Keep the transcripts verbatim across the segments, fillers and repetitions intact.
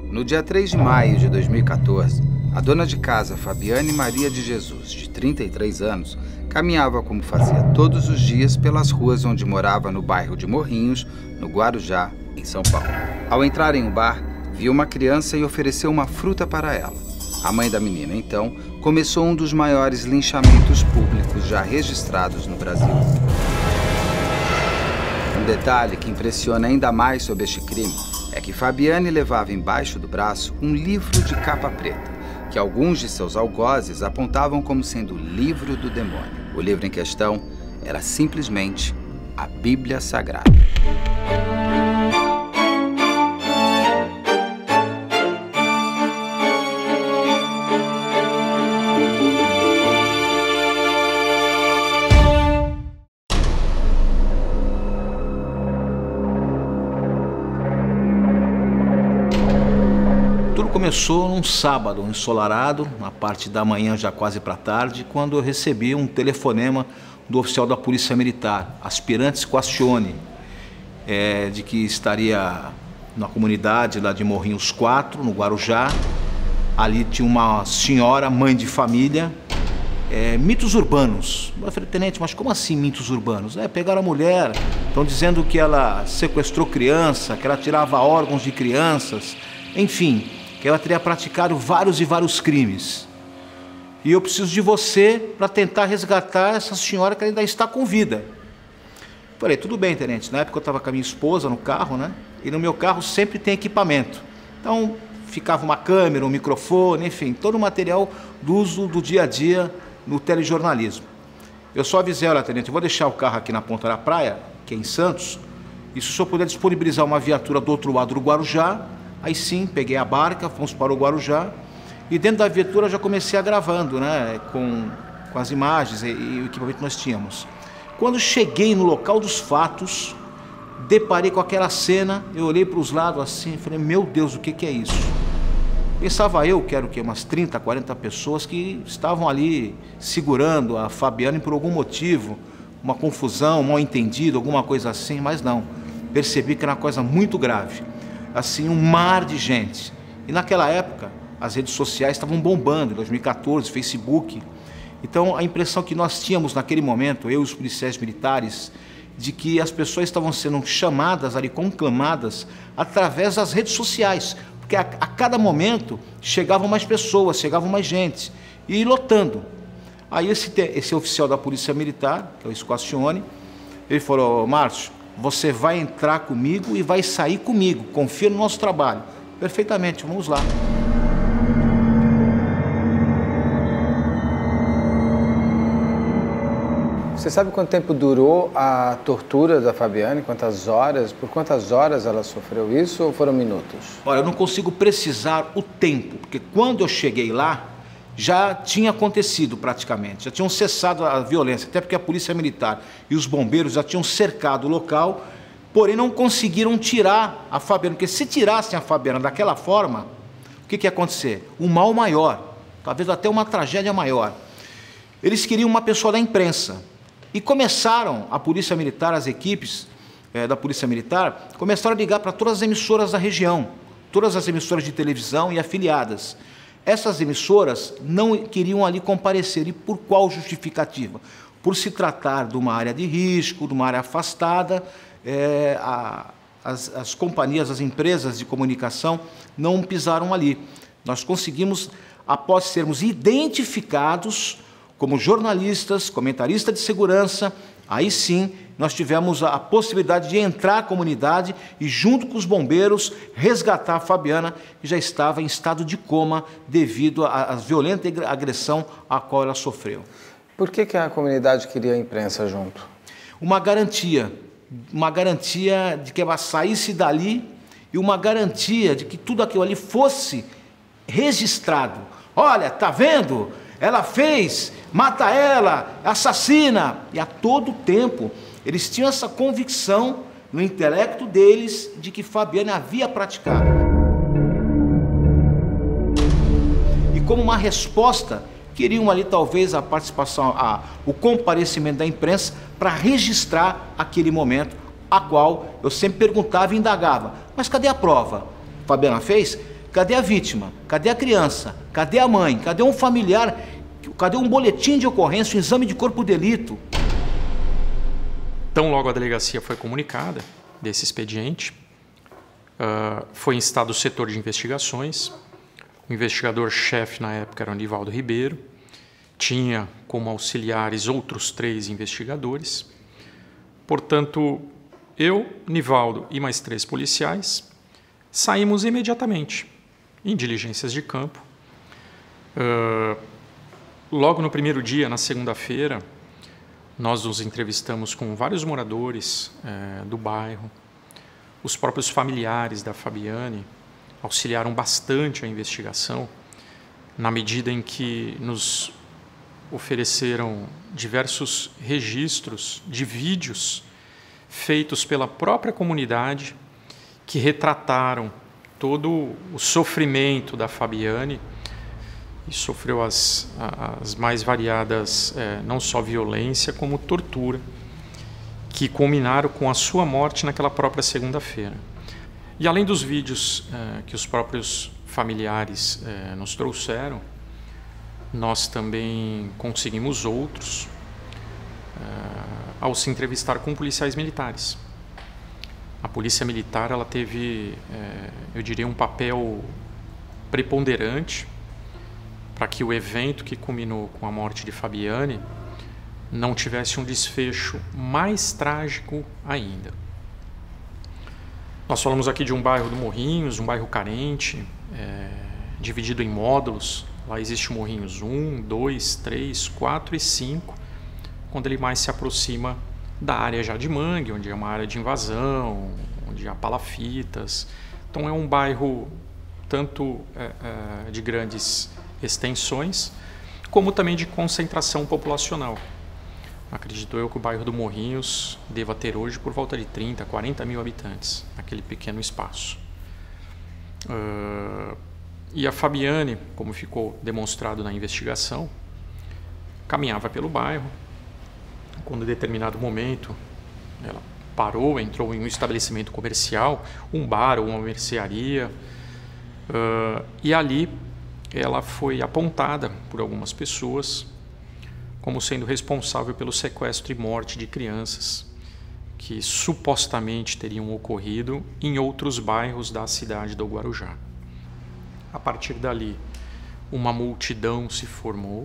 No dia três de maio de dois mil e quatorze, a dona de casa Fabiane Maria de Jesus, de trinta e três anos, caminhava como fazia todos os dias pelas ruas onde morava no bairro de Morrinhos, no Guarujá, em São Paulo. Ao entrar em um bar, viu uma criança e ofereceu uma fruta para ela. A mãe da menina, então, começou um dos maiores linchamentos públicos já registrados no Brasil. Um detalhe que impressiona ainda mais sobre este crime é que Fabiane levava embaixo do braço um livro de capa preta, que alguns de seus algozes apontavam como sendo o livro do demônio. O livro em questão era simplesmente a Bíblia Sagrada. Tudo começou num sábado ensolarado, na parte da manhã, já quase para tarde, quando eu recebi um telefonema do oficial da Polícia Militar, aspirante Squascione, é, de que estaria na comunidade lá de Morrinhos quatro, no Guarujá. Ali tinha uma senhora, mãe de família, é, mitos urbanos. Eu falei, tenente, mas como assim mitos urbanos? É, pegaram a mulher, estão dizendo que ela sequestrou criança, que ela tirava órgãos de crianças, enfim, que ela teria praticado vários e vários crimes. E eu preciso de você para tentar resgatar essa senhora que ainda está com vida. Falei, tudo bem, tenente. Na época eu estava com a minha esposa no carro, né? E no meu carro sempre tem equipamento. Então ficava uma câmera, um microfone, enfim, todo o material do uso do dia a dia no telejornalismo. Eu só avisei, olha, tenente, eu vou deixar o carro aqui na ponta da praia, que é em Santos, e se o senhor puder disponibilizar uma viatura do outro lado do Guarujá. Aí sim, peguei a barca, fomos para o Guarujá e dentro da viatura já comecei a gravando, né, com, com as imagens e, e o equipamento que nós tínhamos. Quando cheguei no local dos fatos, deparei com aquela cena, eu olhei para os lados assim e falei, meu Deus, o que, que é isso? Pensava eu, que era o quê? Umas trinta, quarenta pessoas que estavam ali segurando a Fabiane por algum motivo, uma confusão, um mal entendido, alguma coisa assim, mas não. Percebi que era uma coisa muito grave. Assim, um mar de gente. E naquela época, as redes sociais estavam bombando, em dois mil e quatorze, Facebook. Então, a impressão que nós tínhamos naquele momento, eu e os policiais militares, de que as pessoas estavam sendo chamadas ali, conclamadas, através das redes sociais. Porque a, a cada momento chegavam mais pessoas, chegavam mais gente, e lotando. Aí esse, esse oficial da Polícia Militar, que é o Squascione, ele falou, Márcio, você vai entrar comigo e vai sair comigo, confia no nosso trabalho. Perfeitamente, vamos lá. Você sabe quanto tempo durou a tortura da Fabiane? Quantas horas? Por quantas horas ela sofreu isso ou foram minutos? Olha, eu não consigo precisar o tempo, porque quando eu cheguei lá, já tinha acontecido praticamente, já tinham cessado a violência, até porque a Polícia Militar e os bombeiros já tinham cercado o local, porém não conseguiram tirar a Fabiana, porque se tirassem a Fabiana daquela forma, o que, que ia acontecer? Um mal maior, talvez até uma tragédia maior. Eles queriam uma pessoa da imprensa e começaram, a Polícia Militar, as equipes é, da Polícia Militar, começaram a ligar para todas as emissoras da região, todas as emissoras de televisão e afiliadas. Essas emissoras não queriam ali comparecer. E por qual justificativa? Por se tratar de uma área de risco, de uma área afastada, é, a, as, as companhias, as empresas de comunicação não pisaram ali. Nós conseguimos, após sermos identificados como jornalistas, comentaristas de segurança, aí sim nós tivemos a possibilidade de entrar à comunidade e, junto com os bombeiros, resgatar a Fabiana, que já estava em estado de coma devido à violenta agressão a qual ela sofreu. Por que, que a comunidade queria a imprensa junto? Uma garantia, uma garantia de que ela saísse dali e uma garantia de que tudo aquilo ali fosse registrado. Olha, tá vendo? Ela fez, mata ela, assassina. E a todo tempo eles tinham essa convicção no intelecto deles de que Fabiane havia praticado. E como uma resposta, queriam ali talvez a participação, a, o comparecimento da imprensa para registrar aquele momento, a qual eu sempre perguntava e indagava, mas cadê a prova? Fabiana fez? Cadê a vítima? Cadê a criança? Cadê a mãe? Cadê um familiar? Cadê um boletim de ocorrência, um exame de corpo de delito? Então, logo a delegacia foi comunicada desse expediente, uh, foi instado o setor de investigações. O investigador-chefe na época era o Nivaldo Ribeiro, tinha como auxiliares outros três investigadores. Portanto, eu, Nivaldo e mais três policiais saímos imediatamente em diligências de campo. Uh, logo no primeiro dia, na segunda-feira, nós nos entrevistamos com vários moradores uh, do bairro. Os próprios familiares da Fabiane auxiliaram bastante a investigação, na medida em que nos ofereceram diversos registros de vídeos feitos pela própria comunidade que retrataram todo o sofrimento da Fabiane, e sofreu as, as mais variadas, é, não só violência, como tortura, que culminaram com a sua morte naquela própria segunda-feira. E além dos vídeos é, que os próprios familiares é, nos trouxeram, nós também conseguimos outros é, ao se entrevistar com policiais militares. A polícia militar ela teve, é, eu diria, um papel preponderante para que o evento que culminou com a morte de Fabiane não tivesse um desfecho mais trágico ainda. Nós falamos aqui de um bairro do Morrinhos, um bairro carente, é, dividido em módulos. Lá existe o Morrinhos um, dois, três, quatro e cinco, quando ele mais se aproxima da área já de Mangue, onde é uma área de invasão, onde há palafitas. Então é um bairro tanto é, é, de grandes extensões, como também de concentração populacional. Acredito eu que o bairro do Morrinhos deva ter hoje por volta de trinta, quarenta mil habitantes, naquele pequeno espaço. Uh, e a Fabiane, como ficou demonstrado na investigação, caminhava pelo bairro, quando em determinado momento ela parou, entrou em um estabelecimento comercial, um bar ou uma mercearia, uh, e ali ela foi apontada por algumas pessoas como sendo responsável pelo sequestro e morte de crianças que supostamente teriam ocorrido em outros bairros da cidade do Guarujá. A partir dali, uma multidão se formou.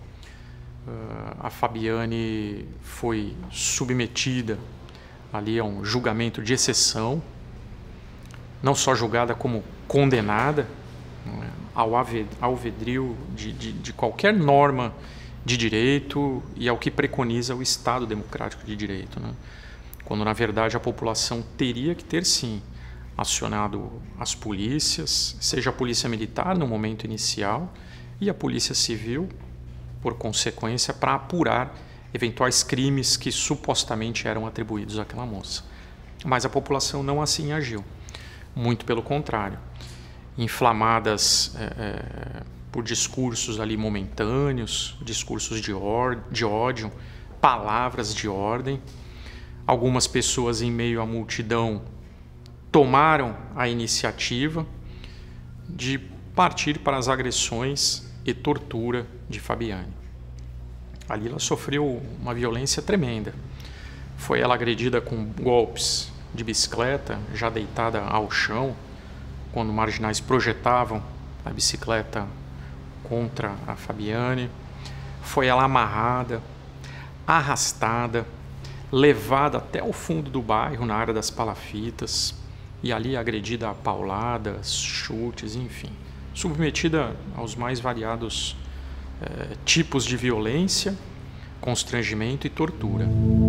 Uh, a Fabiane foi submetida ali a um julgamento de exceção, não só julgada como condenada, não é, ao alvedrio de, de, de qualquer norma de direito e ao que preconiza o Estado Democrático de Direito, né? Quando, na verdade, a população teria que ter, sim, acionado as polícias, seja a polícia militar no momento inicial e a polícia civil, por consequência, para apurar eventuais crimes que supostamente eram atribuídos àquela moça. Mas a população não assim agiu, muito pelo contrário. Inflamadas é, é, por discursos ali momentâneos, discursos de, or, de ódio, palavras de ordem. Algumas pessoas em meio à multidão tomaram a iniciativa de partir para as agressões e tortura de Fabiane. Ali ela sofreu uma violência tremenda. Foi ela agredida com golpes de bicicleta, já deitada ao chão, quando marginais projetavam a bicicleta contra a Fabiane. Foi ela amarrada, arrastada, levada até o fundo do bairro, na área das palafitas, e ali agredida a pauladas, chutes, enfim, submetida aos mais variados eh, tipos de violência, constrangimento e tortura.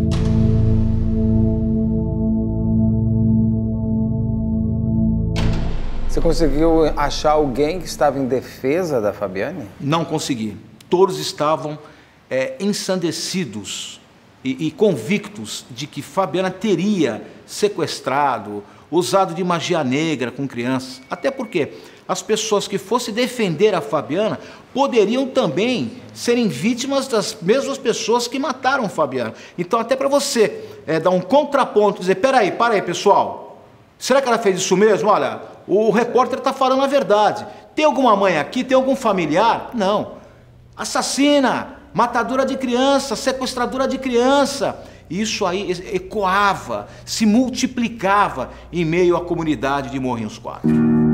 Você conseguiu achar alguém que estava em defesa da Fabiane? Não consegui. Todos estavam é, ensandecidos e, e convictos de que Fabiana teria sequestrado, usado de magia negra com crianças. Até porque as pessoas que fossem defender a Fabiana poderiam também serem vítimas das mesmas pessoas que mataram Fabiana. Então, até para você é, dar um contraponto, dizer, peraí, para aí, pessoal, Será que ela fez isso mesmo? Olha, o repórter está falando a verdade. Tem alguma mãe aqui? Tem algum familiar? Não. Assassina, matadora de criança, sequestradora de criança. Isso aí ecoava, se multiplicava em meio à comunidade de Morrinhos quatro.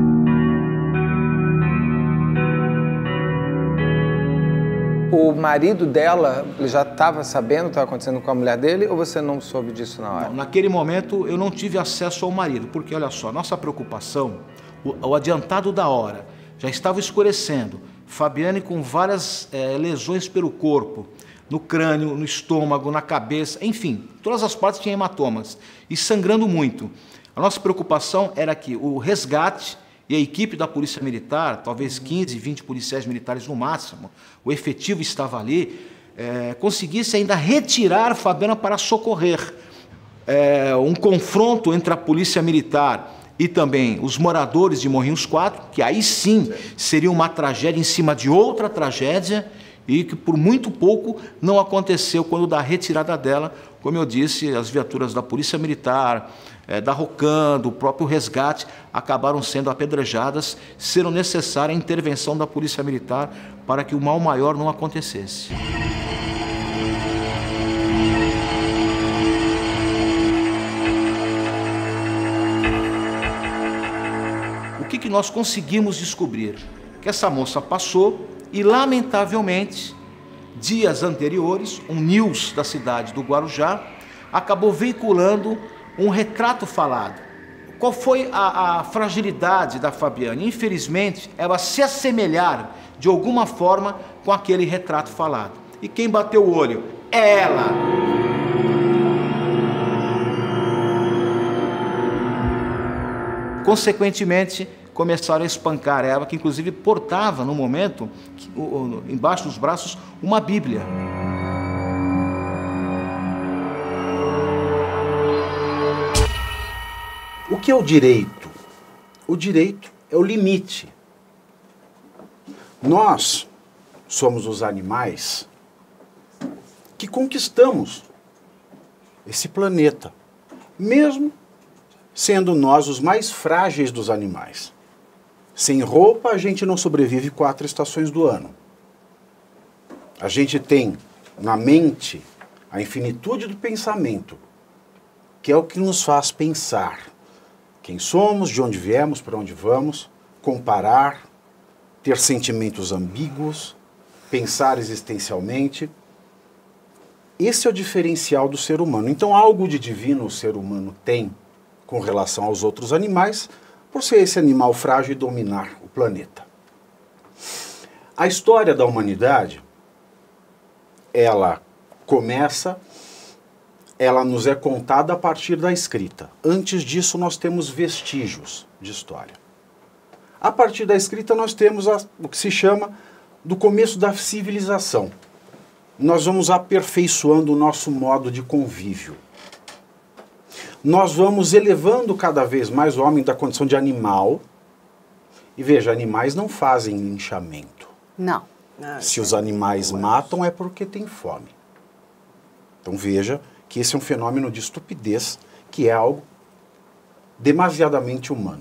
O marido dela, ele já estava sabendo o que estava acontecendo com a mulher dele, ou você não soube disso na hora? Não, naquele momento eu não tive acesso ao marido, porque olha só, nossa preocupação, o, o adiantado da hora, já estava escurecendo, Fabiane com várias é, lesões pelo corpo, no crânio, no estômago, na cabeça, enfim, todas as partes tinham hematomas e sangrando muito. A nossa preocupação era que o resgate e a equipe da Polícia Militar, talvez quinze, vinte policiais militares no máximo, o efetivo estava ali, é, conseguisse ainda retirar Fabiana para socorrer. É, um confronto entre a Polícia Militar e também os moradores de Morrinhos quatro, que aí sim seria uma tragédia em cima de outra tragédia, e que por muito pouco não aconteceu quando da retirada dela, como eu disse, as viaturas da Polícia Militar, é, da ROCAM, do próprio resgate, acabaram sendo apedrejadas, sendo necessária a intervenção da Polícia Militar para que o mal maior não acontecesse. O que, que nós conseguimos descobrir? Que essa moça passou e, lamentavelmente, dias anteriores, um news da cidade do Guarujá acabou veiculando um retrato falado. Qual foi a, a fragilidade da Fabiane? Infelizmente, ela se assemelhar de alguma forma com aquele retrato falado. E quem bateu o olho? Ela! Consequentemente, começaram a espancar ela, que inclusive portava, no momento, embaixo dos braços, uma Bíblia. O que é o direito? O direito é o limite. Nós somos os animais que conquistamos esse planeta, mesmo sendo nós os mais frágeis dos animais. Sem roupa, a gente não sobrevive quatro estações do ano. A gente tem na mente a infinitude do pensamento, que é o que nos faz pensar quem somos, de onde viemos, para onde vamos, comparar, ter sentimentos ambíguos, pensar existencialmente. Esse é o diferencial do ser humano. Então, algo de divino o ser humano tem com relação aos outros animais, por ser esse animal frágil e dominar o planeta. A história da humanidade, ela começa, ela nos é contada a partir da escrita. Antes disso, nós temos vestígios de história. A partir da escrita, nós temos a, o que se chama do começo da civilização. Nós vamos aperfeiçoando o nosso modo de convívio. Nós vamos elevando cada vez mais o homem da condição de animal. E veja, animais não fazem linchamento. Não. Se os animais matam é porque tem fome. Então veja que esse é um fenômeno de estupidez, que é algo demasiadamente humano.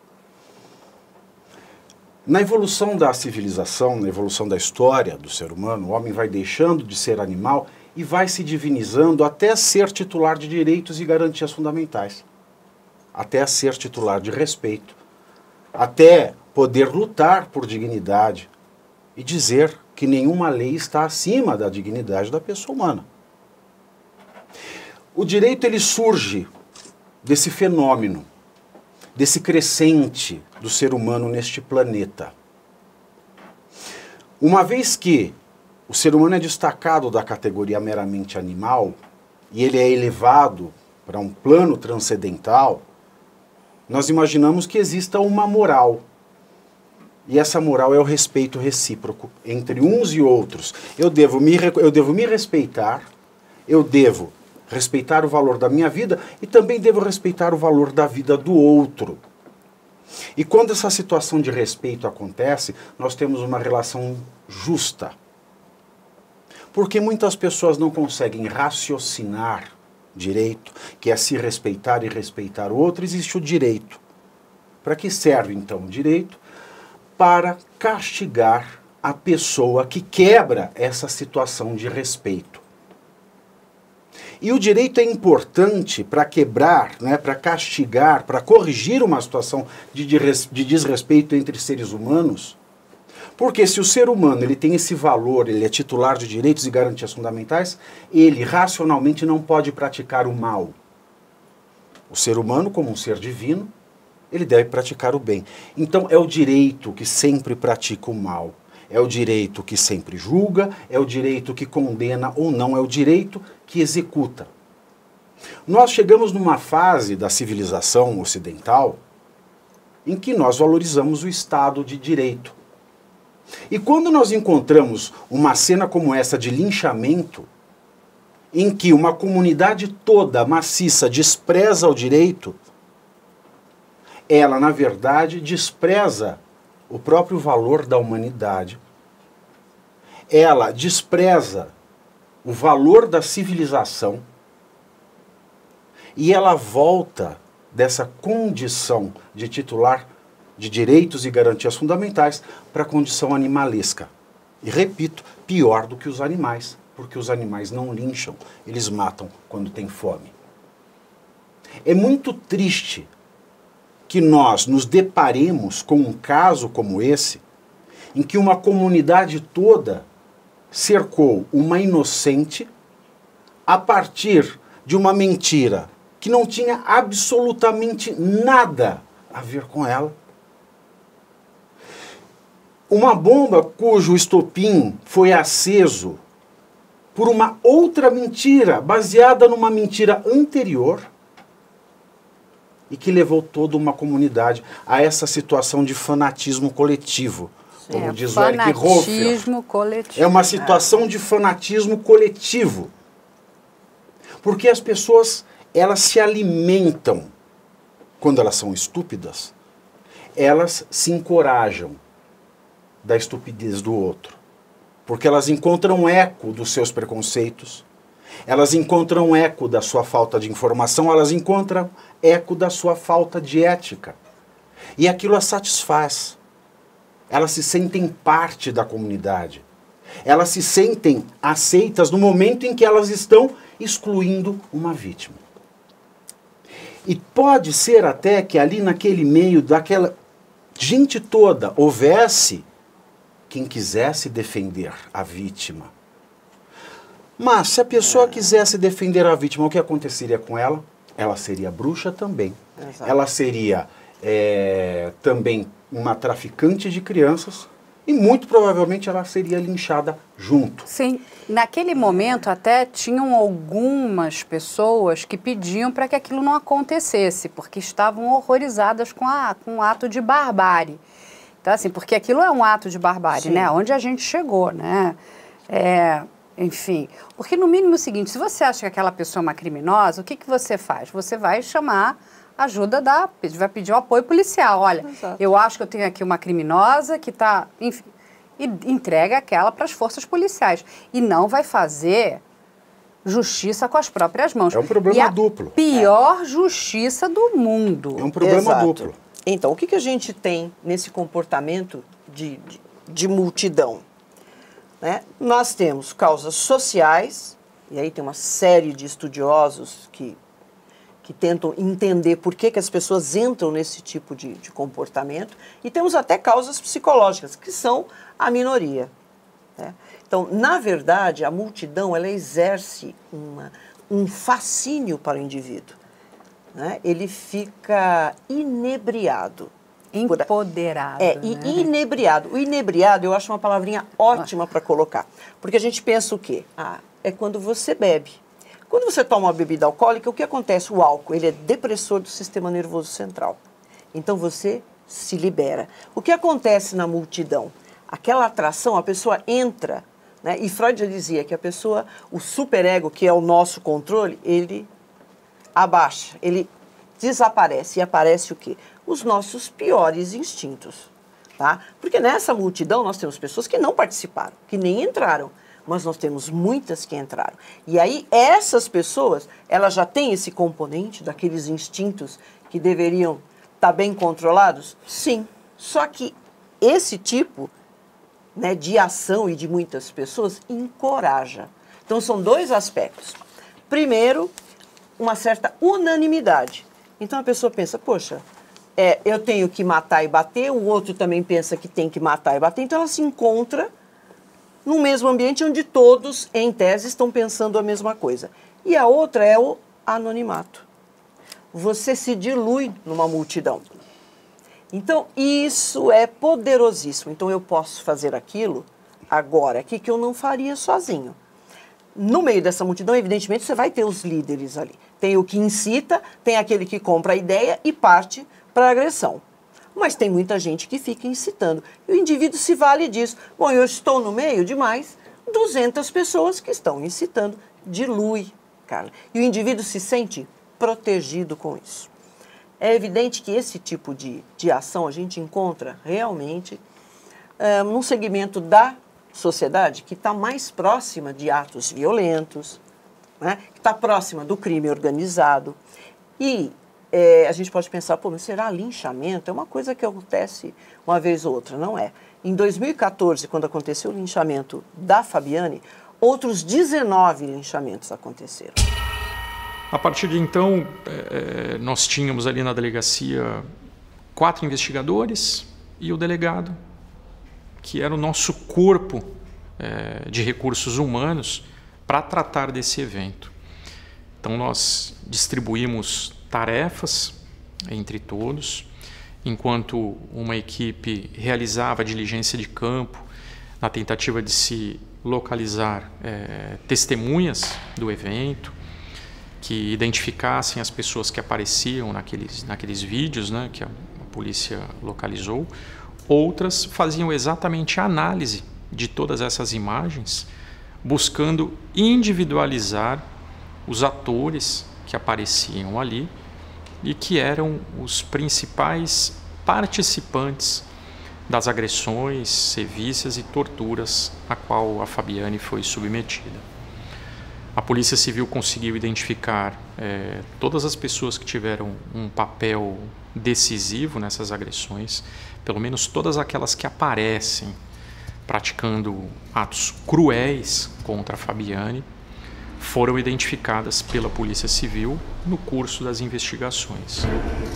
Na evolução da civilização, na evolução da história do ser humano, o homem vai deixando de ser animal e vai se divinizando até ser titular de direitos e garantias fundamentais. Até ser titular de respeito. Até poder lutar por dignidade e dizer que nenhuma lei está acima da dignidade da pessoa humana. O direito, ele surge desse fenômeno, desse crescente do ser humano neste planeta. Uma vez que o ser humano é destacado da categoria meramente animal e ele é elevado para um plano transcendental, nós imaginamos que exista uma moral. E essa moral é o respeito recíproco entre uns e outros. Eu devo me, eu devo me respeitar, eu devo respeitar o valor da minha vida e também devo respeitar o valor da vida do outro. E quando essa situação de respeito acontece, nós temos uma relação justa. Porque muitas pessoas não conseguem raciocinar direito, que é se respeitar e respeitar o outro, existe o direito. Para que serve, então, o direito? Para castigar a pessoa que quebra essa situação de respeito. E o direito é importante para quebrar, né, para castigar, para corrigir uma situação de, de desrespeito entre seres humanos, porque se o ser humano ele tem esse valor, ele é titular de direitos e garantias fundamentais, ele racionalmente não pode praticar o mal. O ser humano, como um ser divino, ele deve praticar o bem. Então é o direito que sempre pratica o mal. É o direito que sempre julga, é o direito que condena ou não, é o direito que executa. Nós chegamos numa fase da civilização ocidental em que nós valorizamos o Estado de Direito. E quando nós encontramos uma cena como essa de linchamento, em que uma comunidade toda maciça despreza o direito, ela, na verdade, despreza o próprio valor da humanidade. Ela despreza o valor da civilização e ela volta dessa condição de titular de direitos e garantias fundamentais para a condição animalesca. E repito, pior do que os animais, porque os animais não lincham, eles matam quando têm fome. É muito triste que nós nos deparemos com um caso como esse, em que uma comunidade toda cercou uma inocente a partir de uma mentira que não tinha absolutamente nada a ver com ela. Uma bomba cujo estopim foi aceso por uma outra mentira, baseada numa mentira anterior, e que levou toda uma comunidade a essa situação de fanatismo coletivo, como é, diz o Eric Hoffer. Fanatismo coletivo. É uma situação de fanatismo coletivo. Porque as pessoas, elas se alimentam, quando elas são estúpidas, elas se encorajam da estupidez do outro. Porque elas encontram eco dos seus preconceitos, elas encontram eco da sua falta de informação, elas encontram eco da sua falta de ética. E aquilo as satisfaz. Elas se sentem parte da comunidade. Elas se sentem aceitas no momento em que elas estão excluindo uma vítima. E pode ser até que ali naquele meio daquela gente toda houvesse quem quisesse defender a vítima. Mas se a pessoa quisesse defender a vítima, o que aconteceria com ela? Ela seria bruxa também. Exato. Ela seria é, também uma traficante de crianças e muito provavelmente ela seria linchada junto. Sim, naquele momento até tinham algumas pessoas que pediam para que aquilo não acontecesse, porque estavam horrorizadas com, a, com o ato de barbárie. Então, assim, porque aquilo é um ato de barbárie, Sim. né? Onde a gente chegou, né? É, enfim, porque no mínimo é o seguinte, se você acha que aquela pessoa é uma criminosa, o que, que você faz? Você vai chamar ajuda da... vai pedir um apoio policial. Olha, Exato. eu acho que eu tenho aqui uma criminosa que está... Enfim, e entrega aquela para as forças policiais. E não vai fazer justiça com as próprias mãos. É um problema e a duplo. pior é. justiça do mundo. É um problema Exato. duplo. Então, o que, que a gente tem nesse comportamento de, de, de multidão? Né? Nós temos causas sociais, e aí tem uma série de estudiosos que, que tentam entender por que, que as pessoas entram nesse tipo de, de comportamento, e temos até causas psicológicas, que são a minoria. Né? Então, na verdade, a multidão ela exerce uma, um fascínio para o indivíduo. Né? Ele fica inebriado. Empoderado. É, né? e inebriado. O inebriado eu acho uma palavrinha ótima para colocar. Porque a gente pensa o quê? Ah, é quando você bebe. Quando você toma uma bebida alcoólica, o que acontece? O álcool, ele é depressor do sistema nervoso central. Então você se libera. O que acontece na multidão? Aquela atração, a pessoa entra, né? E Freud já dizia que a pessoa, o superego, que é o nosso controle, ele abaixa, ele desaparece. E aparece o quê? Os nossos piores instintos, tá? Porque nessa multidão nós temos pessoas que não participaram, que nem entraram, mas nós temos muitas que entraram. E aí, essas pessoas, elas já têm esse componente daqueles instintos que deveriam estar bem controlados? Sim. Só que esse tipo, né, de ação e de muitas pessoas encoraja. Então, são dois aspectos. Primeiro, uma certa unanimidade. Então, a pessoa pensa, poxa, é, eu tenho que matar e bater, o outro também pensa que tem que matar e bater, então ela se encontra no mesmo ambiente onde todos, em tese, estão pensando a mesma coisa. E a outra é o anonimato. Você se dilui numa multidão. Então, isso é poderosíssimo. Então, eu posso fazer aquilo agora aqui que eu não faria sozinho. No meio dessa multidão, evidentemente, você vai ter os líderes ali. Tem o que incita, tem aquele que compra a ideia e parte para a agressão. Mas tem muita gente que fica incitando. E o indivíduo se vale disso. Bom, eu estou no meio de mais duzentas pessoas que estão incitando. Dilui, Carla. E o indivíduo se sente protegido com isso. É evidente que esse tipo de, de ação a gente encontra realmente é, num segmento da sociedade que está mais próxima de atos violentos, né? Que está próxima do crime organizado. E é, a gente pode pensar, pô, mas será linchamento? É uma coisa que acontece uma vez ou outra, não é? Em dois mil e quatorze, quando aconteceu o linchamento da Fabiane, outros dezenove linchamentos aconteceram. A partir de então, é, nós tínhamos ali na delegacia quatro investigadores e o delegado, que era o nosso corpo é, de recursos humanos para tratar desse evento. Então, nós distribuímos tarefas entre todos, enquanto uma equipe realizava a diligência de campo na tentativa de se localizar é, testemunhas do evento, que identificassem as pessoas que apareciam naqueles, naqueles vídeos, né, que a, a polícia localizou. Outras faziam exatamente a análise de todas essas imagens, buscando individualizar os atores que apareciam ali e que eram os principais participantes das agressões, sevícias e torturas a qual a Fabiane foi submetida. A Polícia Civil conseguiu identificar é, todas as pessoas que tiveram um papel decisivo nessas agressões, pelo menos todas aquelas que aparecem praticando atos cruéis contra a Fabiane, foram identificadas pela Polícia Civil no curso das investigações.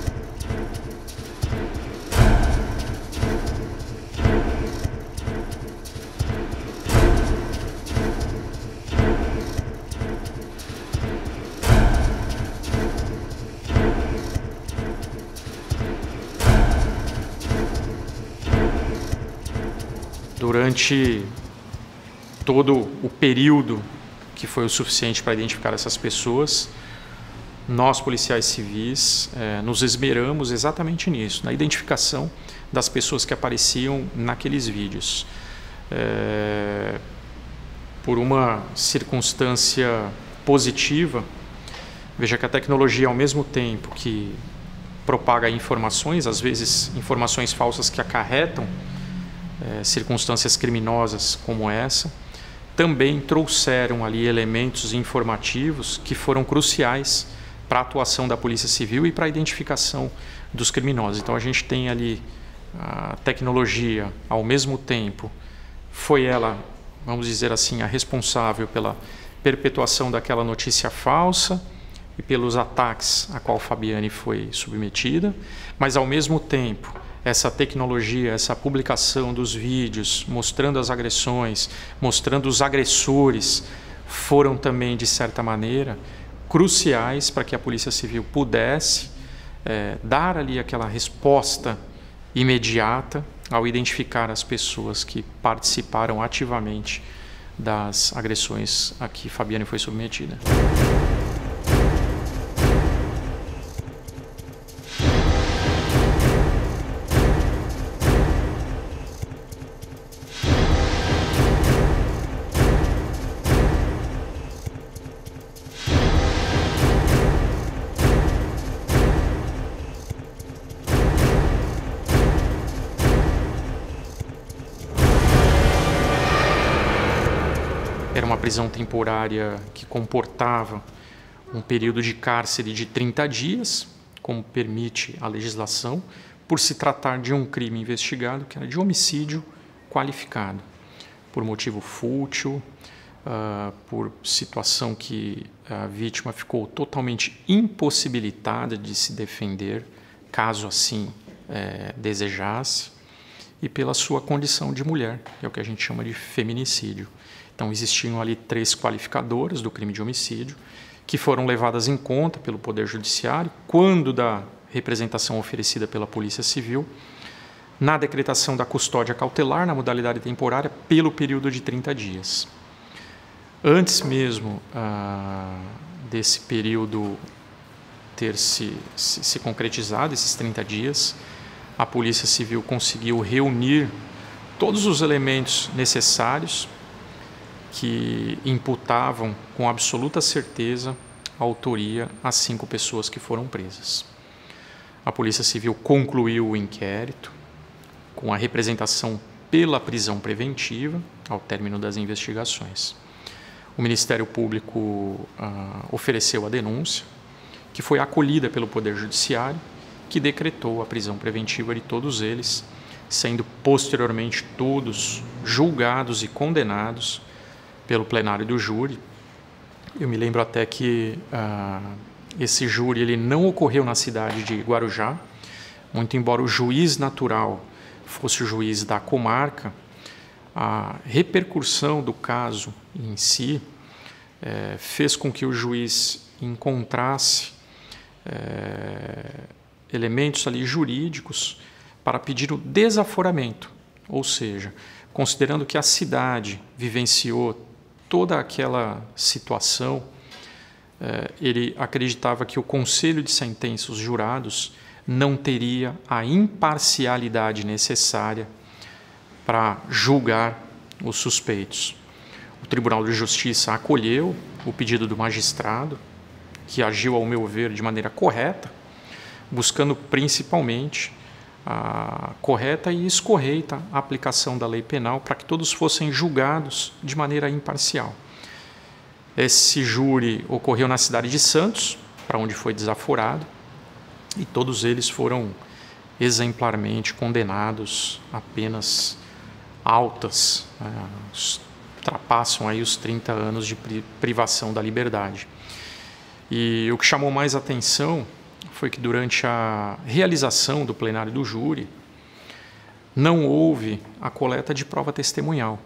Durante todo o período que foi o suficiente para identificar essas pessoas, nós, policiais civis, eh, nos esmeramos exatamente nisso, na identificação das pessoas que apareciam naqueles vídeos. Eh, por uma circunstância positiva, veja que a tecnologia, ao mesmo tempo que propaga informações, às vezes informações falsas que acarretam É, circunstâncias criminosas como essa, também trouxeram ali elementos informativos que foram cruciais para a atuação da Polícia Civil e para a identificação dos criminosos. Então a gente tem ali a tecnologia, ao mesmo tempo, foi ela, vamos dizer assim, a responsável pela perpetuação daquela notícia falsa e pelos ataques a qual Fabiane foi submetida, mas ao mesmo tempo essa tecnologia, essa publicação dos vídeos, mostrando as agressões, mostrando os agressores, foram também, de certa maneira, cruciais para que a Polícia Civil pudesse é, dar ali aquela resposta imediata ao identificar as pessoas que participaram ativamente das agressões a que Fabiane foi submetida. era uma prisão temporária que comportava um período de cárcere de trinta dias, como permite a legislação, por se tratar de um crime investigado que era de homicídio qualificado, por motivo fútil, uh, por situação que a vítima ficou totalmente impossibilitada de se defender, caso assim é, desejasse, e pela sua condição de mulher, que é o que a gente chama de feminicídio. Então existiam ali três qualificadoras do crime de homicídio, que foram levadas em conta pelo Poder Judiciário, quando da representação oferecida pela Polícia Civil, na decretação da custódia cautelar, na modalidade temporária, pelo período de trinta dias. Antes mesmo ah, desse período ter se, se, se concretizado, esses trinta dias, a Polícia Civil conseguiu reunir todos os elementos necessários que imputavam com absoluta certeza a autoria às cinco pessoas que foram presas. A Polícia Civil concluiu o inquérito com a representação pela prisão preventiva ao término das investigações. O Ministério Público ah, ofereceu a denúncia, que foi acolhida pelo Poder Judiciário, que decretou a prisão preventiva de todos eles, sendo posteriormente todos julgados e condenados pelo plenário do júri. Eu me lembro até que ah, esse júri ele não ocorreu na cidade de Guarujá, muito embora o juiz natural fosse o juiz da comarca, a repercussão do caso em si eh, fez com que o juiz encontrasse eh, elementos ali jurídicos para pedir o desaforamento, ou seja, considerando que a cidade vivenciou toda aquela situação, eh, ele acreditava que o Conselho de Sentença, os jurados, não teria a imparcialidade necessária para julgar os suspeitos. O Tribunal de Justiça acolheu o pedido do magistrado, que agiu, ao meu ver, de maneira correta, buscando principalmente a correta e escorreita aplicação da lei penal para que todos fossem julgados de maneira imparcial. Esse júri ocorreu na cidade de Santos, para onde foi desaforado, e todos eles foram exemplarmente condenados a penas altas, né, ultrapassam aí os trinta anos de privação da liberdade. E o que chamou mais atenção foi que durante a realização do plenário do júri não houve a coleta de prova testemunhal.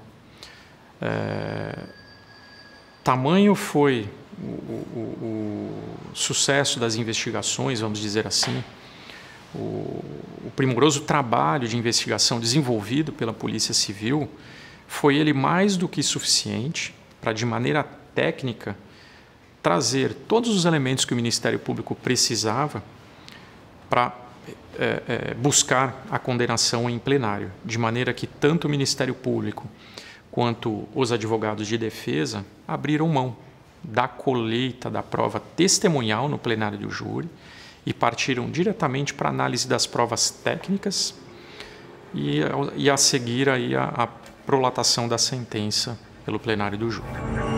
É, tamanho foi o, o, o sucesso das investigações, vamos dizer assim, o, o primoroso trabalho de investigação desenvolvido pela Polícia Civil, foi ele mais do que suficiente para, de maneira técnica, trazer todos os elementos que o Ministério Público precisava para é, é, buscar a condenação em plenário, de maneira que tanto o Ministério Público quanto os advogados de defesa abriram mão da colheita da prova testemunhal no plenário do júri e partiram diretamente para a análise das provas técnicas e, e a seguir aí a, a prolatação da sentença pelo plenário do júri.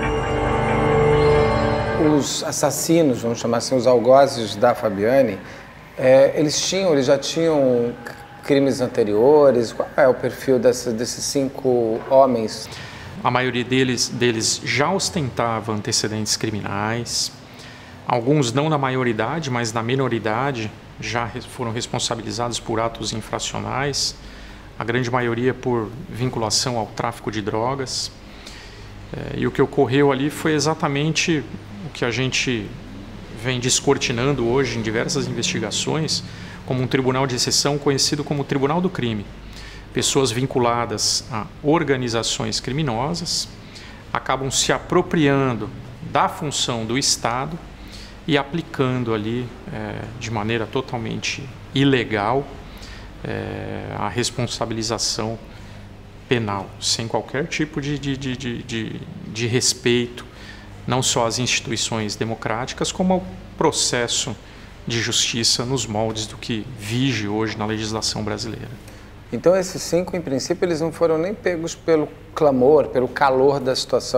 Os assassinos, vamos chamar assim, os algozes da Fabiane, é, eles tinham, eles já tinham crimes anteriores? Qual é o perfil dessa, desses cinco homens? A maioria deles, deles já ostentava antecedentes criminais. Alguns não na maioridade, mas na minoridade já foram responsabilizados por atos infracionais. A grande maioria por vinculação ao tráfico de drogas. É, e o que ocorreu ali foi exatamente o que a gente vem descortinando hoje em diversas investigações, como um tribunal de exceção conhecido como Tribunal do Crime. Pessoas vinculadas a organizações criminosas acabam se apropriando da função do Estado e aplicando ali é, de maneira totalmente ilegal é, a responsabilização penal, sem qualquer tipo de, de, de, de, de, de respeito, não só às instituições democráticas, como ao processo de justiça nos moldes do que vige hoje na legislação brasileira. Então esses cinco, em princípio, eles não foram nem pegos pelo clamor, pelo calor da situação.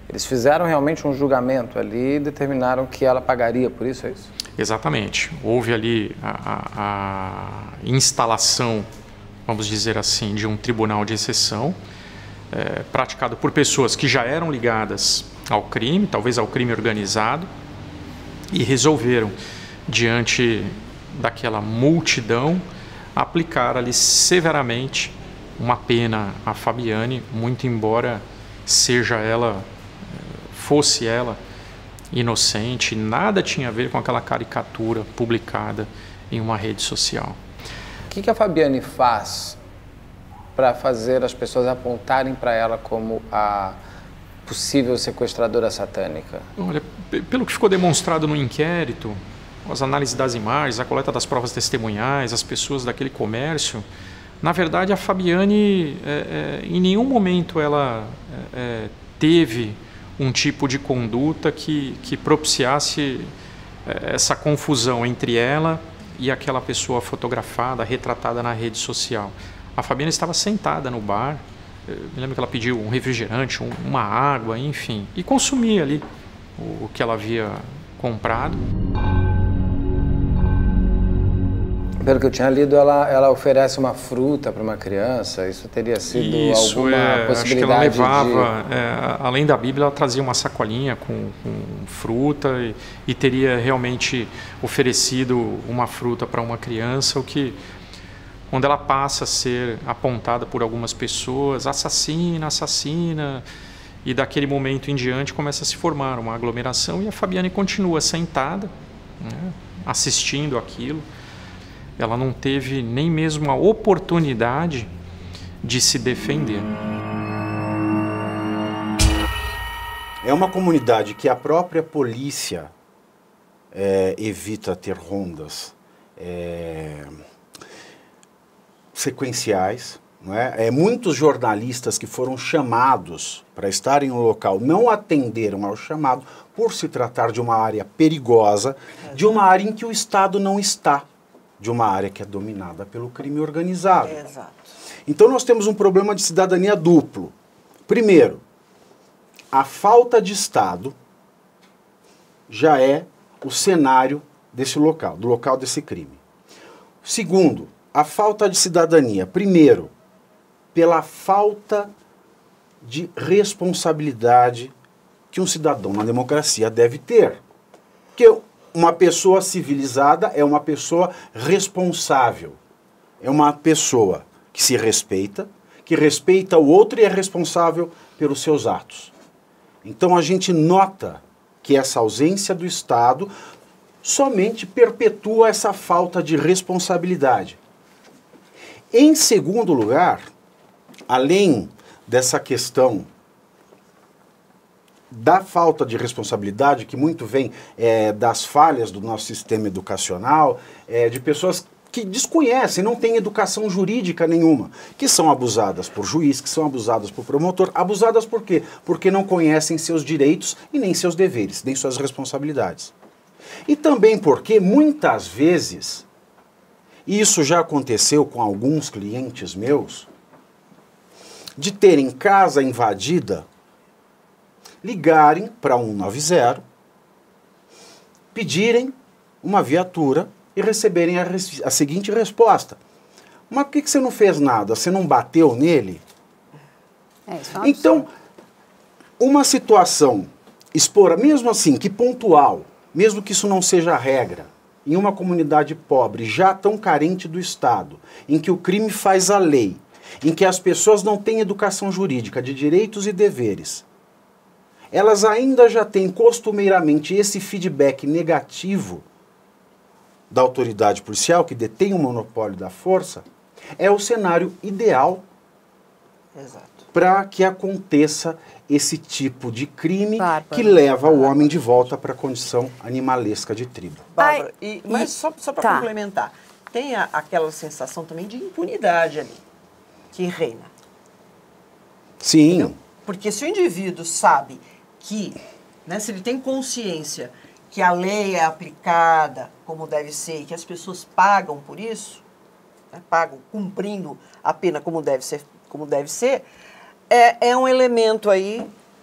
Eles fizeram realmente um julgamento ali e determinaram que ela pagaria por isso, é isso? Exatamente. Houve ali a, a, a instalação, vamos dizer assim, de um tribunal de exceção, é, praticado por pessoas que já eram ligadas ao crime, talvez ao crime organizado, e resolveram, diante daquela multidão, aplicar ali severamente uma pena a Fabiane, muito embora seja ela, fosse ela inocente, nada tinha a ver com aquela caricatura publicada em uma rede social. O que, que a Fabiane faz para fazer as pessoas apontarem para ela como a possível sequestradora satânica? Olha, pelo que ficou demonstrado no inquérito, as análises das imagens, a coleta das provas testemunhais, as pessoas daquele comércio, na verdade a Fabiane, é, é, em nenhum momento ela é, teve um tipo de conduta que, que propiciasse é, essa confusão entre ela e aquela pessoa fotografada, retratada na rede social. A Fabiane estava sentada no bar, eu me lembro que ela pediu um refrigerante, um, uma água, enfim, e consumia ali o, o que ela havia comprado. Pelo que eu tinha lido, ela, ela oferece uma fruta para uma criança. Isso teria sido Isso, alguma é, possibilidade acho que ela levava, de... é, além da Bíblia, ela trazia uma sacolinha com, com fruta e, e teria realmente oferecido uma fruta para uma criança, o que, quando ela passa a ser apontada por algumas pessoas, assassina, assassina, e daquele momento em diante começa a se formar uma aglomeração e a Fabiane continua sentada, né, assistindo aquilo. Ela não teve nem mesmo a oportunidade de se defender. É uma comunidade que a própria polícia é, evita ter rondas é, sequenciais. Não é? É, muitos jornalistas que foram chamados para estarem no local não atenderam ao chamado por se tratar de uma área perigosa, de uma área em que o Estado não está. De uma área que é dominada pelo crime organizado. Exato. Então nós temos um problema de cidadania duplo. Primeiro, a falta de Estado já é o cenário desse local, do local desse crime. Segundo, a falta de cidadania. Primeiro, pela falta de responsabilidade que um cidadão na democracia deve ter. Porque uma pessoa civilizada é uma pessoa responsável. É uma pessoa que se respeita, que respeita o outro e é responsável pelos seus atos. Então a gente nota que essa ausência do Estado somente perpetua essa falta de responsabilidade. Em segundo lugar, além dessa questão da falta de responsabilidade, que muito vem é, das falhas do nosso sistema educacional, é, de pessoas que desconhecem, não têm educação jurídica nenhuma, que são abusadas por juiz, que são abusadas por promotor. Abusadas por quê? Porque não conhecem seus direitos e nem seus deveres, nem suas responsabilidades. E também porque, muitas vezes, e isso já aconteceu com alguns clientes meus, de terem casa invadida, ligarem para um nove zero, pedirem uma viatura e receberem a, res a seguinte resposta: mas por que, que você não fez nada? Você não bateu nele? É, isso é um então, absurdo. Uma situação expor, mesmo assim, que pontual, mesmo que isso não seja a regra, em uma comunidade pobre, já tão carente do Estado, em que o crime faz a lei, em que as pessoas não têm educação jurídica de direitos e deveres, elas ainda já têm costumeiramente esse feedback negativo da autoridade policial, que detém o monopólio da força, é o cenário ideal para que aconteça esse tipo de crime Bárbara. que leva o homem de volta para a condição animalesca de tribo. Bárbara, e, mas só, só para tá. complementar, tem a, aquela sensação também de impunidade ali, que reina. Sim. Entendeu? Porque se o indivíduo sabe que, né, se ele tem consciência que a lei é aplicada como deve ser e que as pessoas pagam por isso, né, pagam cumprindo a pena como deve ser, como deve ser é, é um elemento aí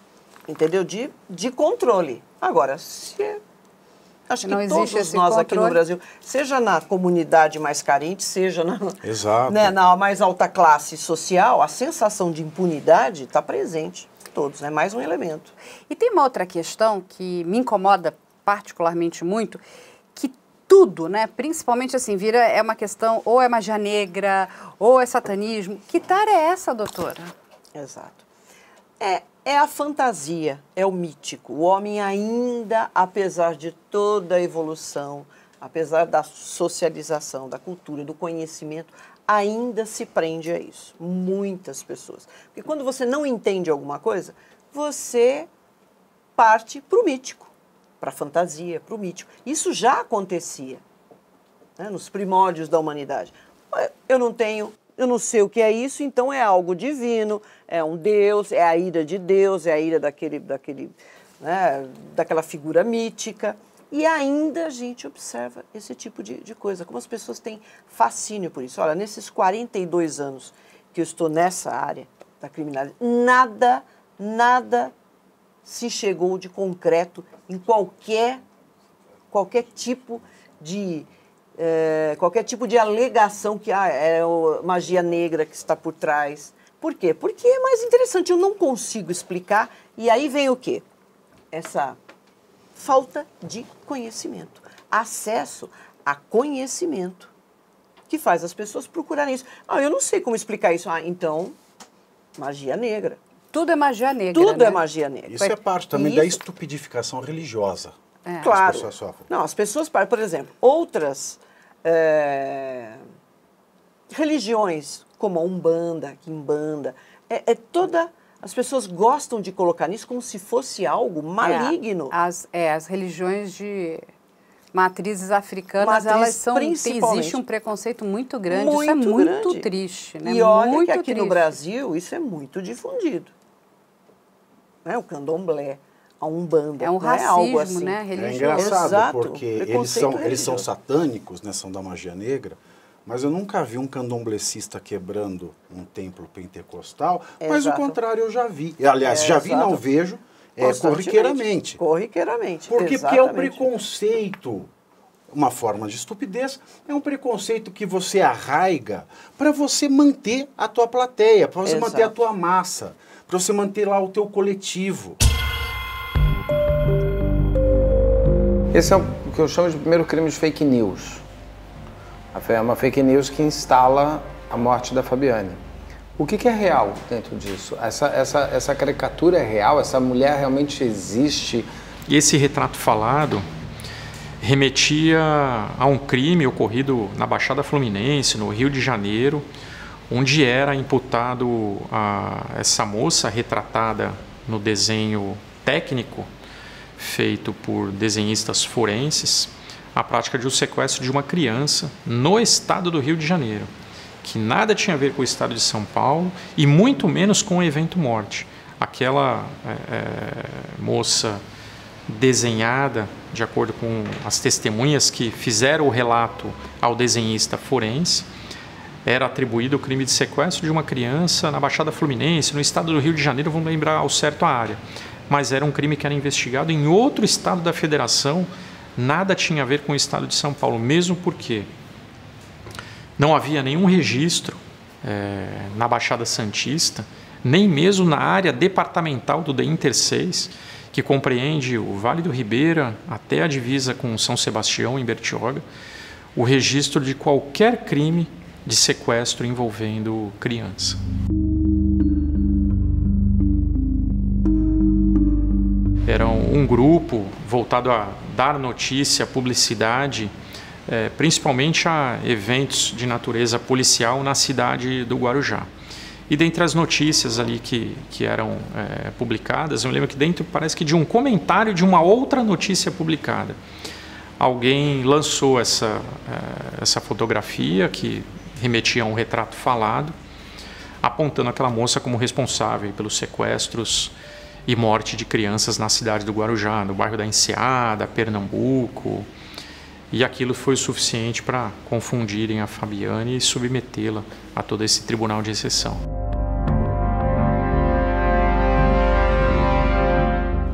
entendeu? De, de controle. Agora, se... Acho não que existe todos esse nós controle. aqui no Brasil, seja na comunidade mais carente, seja na, Exato. né, na mais alta classe social, a sensação de impunidade está presente em todos, é né? Mais um elemento. E tem uma outra questão que me incomoda particularmente muito, que tudo, né, principalmente assim, vira é uma questão, ou é magia negra, ou é satanismo. Que tara é essa, doutora? Exato. É, é a fantasia, é o mítico. O homem ainda, apesar de toda a evolução, apesar da socialização, da cultura, do conhecimento, ainda se prende a isso. Muitas pessoas. Porque quando você não entende alguma coisa, você parte para o mítico, para a fantasia, para o mítico. Isso já acontecia, né, nos primórdios da humanidade. Eu não tenho... Eu não sei o que é isso, então é algo divino, é um Deus, é a ira de Deus, é a ira daquele, daquele, né, daquela figura mítica. E ainda a gente observa esse tipo de, de coisa, como as pessoas têm fascínio por isso. Olha, nesses quarenta e dois anos que eu estou nessa área da criminalidade, nada, nada se chegou de concreto em qualquer, qualquer tipo de... É, qualquer tipo de alegação que ah, é o, magia negra que está por trás. Por quê? Porque é mais interessante, eu não consigo explicar. E aí vem o quê? Essa falta de conhecimento. Acesso a conhecimento que faz as pessoas procurarem isso. Ah, eu não sei como explicar isso. Ah, então, magia negra. Tudo é magia negra, Tudo né? é magia negra. Isso é parte também isso... da estupidificação religiosa. É. Claro. As pessoas sofrem. Não, as pessoas, por exemplo, outras é, religiões, como a Umbanda, a Quimbanda, é, é toda... As pessoas gostam de colocar nisso como se fosse algo maligno. É, as, é, as religiões de matrizes africanas, Matriz, elas são... principalmente. Existe um preconceito muito grande, Muito isso é muito grande. triste, né? E olha muito que aqui triste. no Brasil isso é muito difundido. Né? O candomblé, a Umbanda, É um não racismo, é algo assim. né? É Religioso. engraçado, Exato. porque eles Preconceito são, eles são religioso. satânicos, né, são da magia negra, mas eu nunca vi um candomblecista quebrando um templo pentecostal, mas o Exato. contrário eu já vi. Aliás, É, já vi, exato. não vejo, é, Constantemente. corriqueiramente. Corriqueiramente. Por quê? Porque é o exatamente. preconceito, uma forma de estupidez, é um preconceito que você arraiga para você manter a tua plateia, para você Exato. manter a tua massa, para você manter lá o teu coletivo. Esse é o que eu chamo de primeiro crime de fake news. É uma fake news que instala a morte da Fabiane. O que, que é real dentro disso? Essa, essa, essa caricatura é real? Essa mulher realmente existe? E esse retrato falado remetia a um crime ocorrido na Baixada Fluminense, no Rio de Janeiro, onde era imputado a essa moça retratada no desenho técnico feito por desenhistas forenses, a prática de um sequestro de uma criança no estado do Rio de Janeiro, que nada tinha a ver com o estado de São Paulo e muito menos com o evento morte. Aquela é, moça desenhada, de acordo com as testemunhas que fizeram o relato ao desenhista forense, era atribuído o crime de sequestro de uma criança na Baixada Fluminense, no estado do Rio de Janeiro, vamos lembrar ao certo a área. Mas era um crime que era investigado em outro estado da federação, nada tinha a ver com o estado de São Paulo, mesmo porque não havia nenhum registro é, na Baixada Santista, nem mesmo na área departamental do D Inter seis, que compreende o Vale do Ribeira até a divisa com São Sebastião, em Bertioga, o registro de qualquer crime de sequestro envolvendo criança. Era um grupo voltado a dar notícia, publicidade, é, principalmente a eventos de natureza policial na cidade do Guarujá. E dentre as notícias ali que, que eram é, publicadas, eu lembro que dentro, parece que de um comentário de uma outra notícia publicada, alguém lançou essa, é, essa fotografia que remetia a um retrato falado, apontando aquela moça como responsável pelos sequestros e morte de crianças na cidade do Guarujá, no bairro da Enseada, Pernambuco. E aquilo foi o suficiente para confundirem a Fabiane e submetê-la a todo esse tribunal de exceção.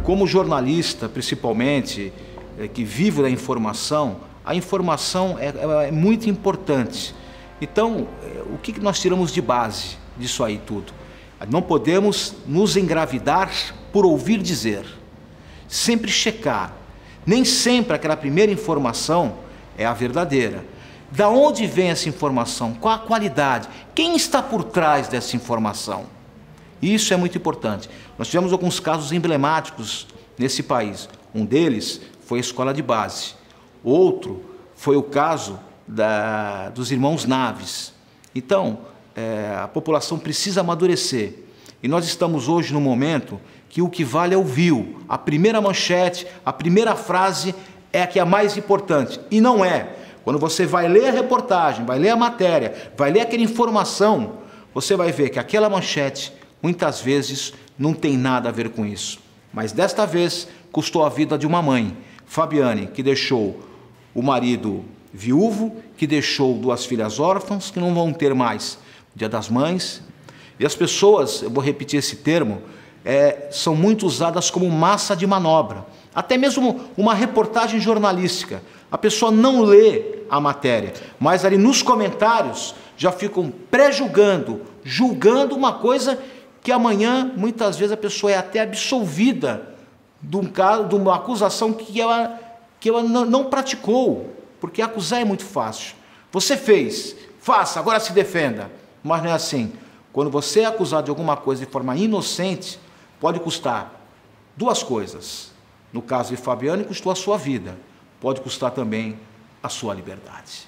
como jornalista, principalmente, é, que vive da informação, a informação é, é, é muito importante. Então, é, o que nós tiramos de base disso aí tudo? Não podemos nos engravidar por ouvir dizer. Sempre checar. Nem sempre aquela primeira informação é a verdadeira. Da onde vem essa informação? Qual a qualidade? Quem está por trás dessa informação? Isso é muito importante. Nós tivemos alguns casos emblemáticos nesse país. Um deles foi a escola de base. Outro foi o caso da, dos irmãos Naves. Então, é, a população precisa amadurecer. E nós estamos hoje num momento que o que vale é o view. A primeira manchete, a primeira frase é a que é a mais importante. E não é. Quando você vai ler a reportagem, vai ler a matéria, vai ler aquela informação, você vai ver que aquela manchete, muitas vezes, não tem nada a ver com isso. Mas desta vez, custou a vida de uma mãe, Fabiane, que deixou o marido viúvo, que deixou duas filhas órfãs, que não vão ter mais Dia das Mães. E as pessoas, eu vou repetir esse termo, é, são muito usadas como massa de manobra. Até mesmo uma reportagem jornalística. A pessoa não lê a matéria, mas ali nos comentários já ficam pré-julgando, julgando uma coisa que amanhã, muitas vezes, a pessoa é até absolvida de, um caso, de uma acusação que ela, que ela não, não praticou, porque acusar é muito fácil. Você fez, faça, agora se defenda. Mas não é assim. Quando você é acusado de alguma coisa de forma inocente, pode custar duas coisas. No caso de Fabiane, custou a sua vida. Pode custar também a sua liberdade.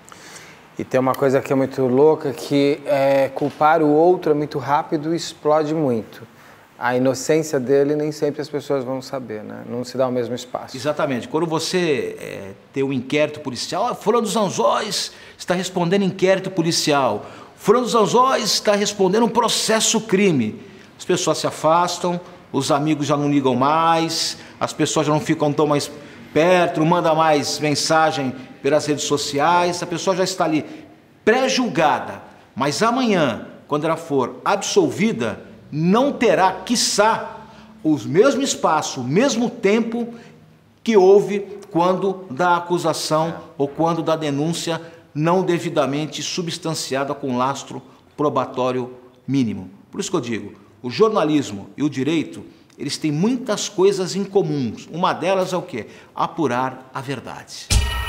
E tem uma coisa que é muito louca, que é, culpar o outro é muito rápido e explode muito. A inocência dele nem sempre as pessoas vão saber, né? Não se dá o mesmo espaço. Exatamente. Quando você é, tem um inquérito policial, ah, Fulano dos Anzóis está respondendo inquérito policial, Fulano dos Anzóis está respondendo um processo crime. As pessoas se afastam, os amigos já não ligam mais, as pessoas já não ficam tão mais perto, não manda mais mensagem pelas redes sociais, a pessoa já está ali pré-julgada. Mas amanhã, quando ela for absolvida, não terá, quiçá, o mesmo espaço, o mesmo tempo que houve quando da acusação ou quando da denúncia não devidamente substanciada com lastro probatório mínimo. Por isso que eu digo, o jornalismo e o direito, eles têm muitas coisas em comum. Uma delas é o quê? Apurar a verdade.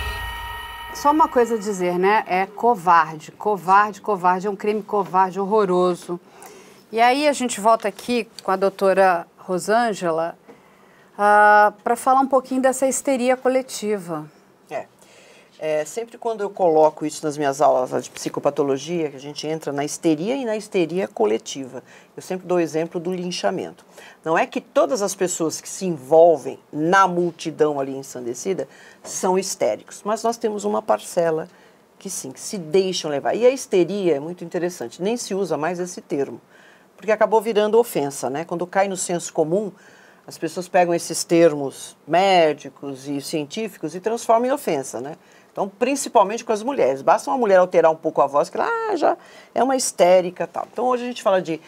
Só uma coisa a dizer, né? É covarde, covarde, covarde, é um crime covarde, horroroso. E aí a gente volta aqui com a doutora Rosângela uh, para falar um pouquinho dessa histeria coletiva. É. É, sempre quando eu coloco isso nas minhas aulas de psicopatologia, que a gente entra na histeria e na histeria coletiva. Eu sempre dou o exemplo do linchamento. Não é que todas as pessoas que se envolvem na multidão ali ensandecida são histéricos, mas nós temos uma parcela que sim, que se deixam levar. E a histeria é muito interessante, nem se usa mais esse termo, porque acabou virando ofensa, né? Quando cai no senso comum, as pessoas pegam esses termos médicos e científicos e transformam em ofensa, né? Então, principalmente com as mulheres. Basta uma mulher alterar um pouco a voz, que ela ah, já é uma histérica e tal. Então, hoje a gente fala de,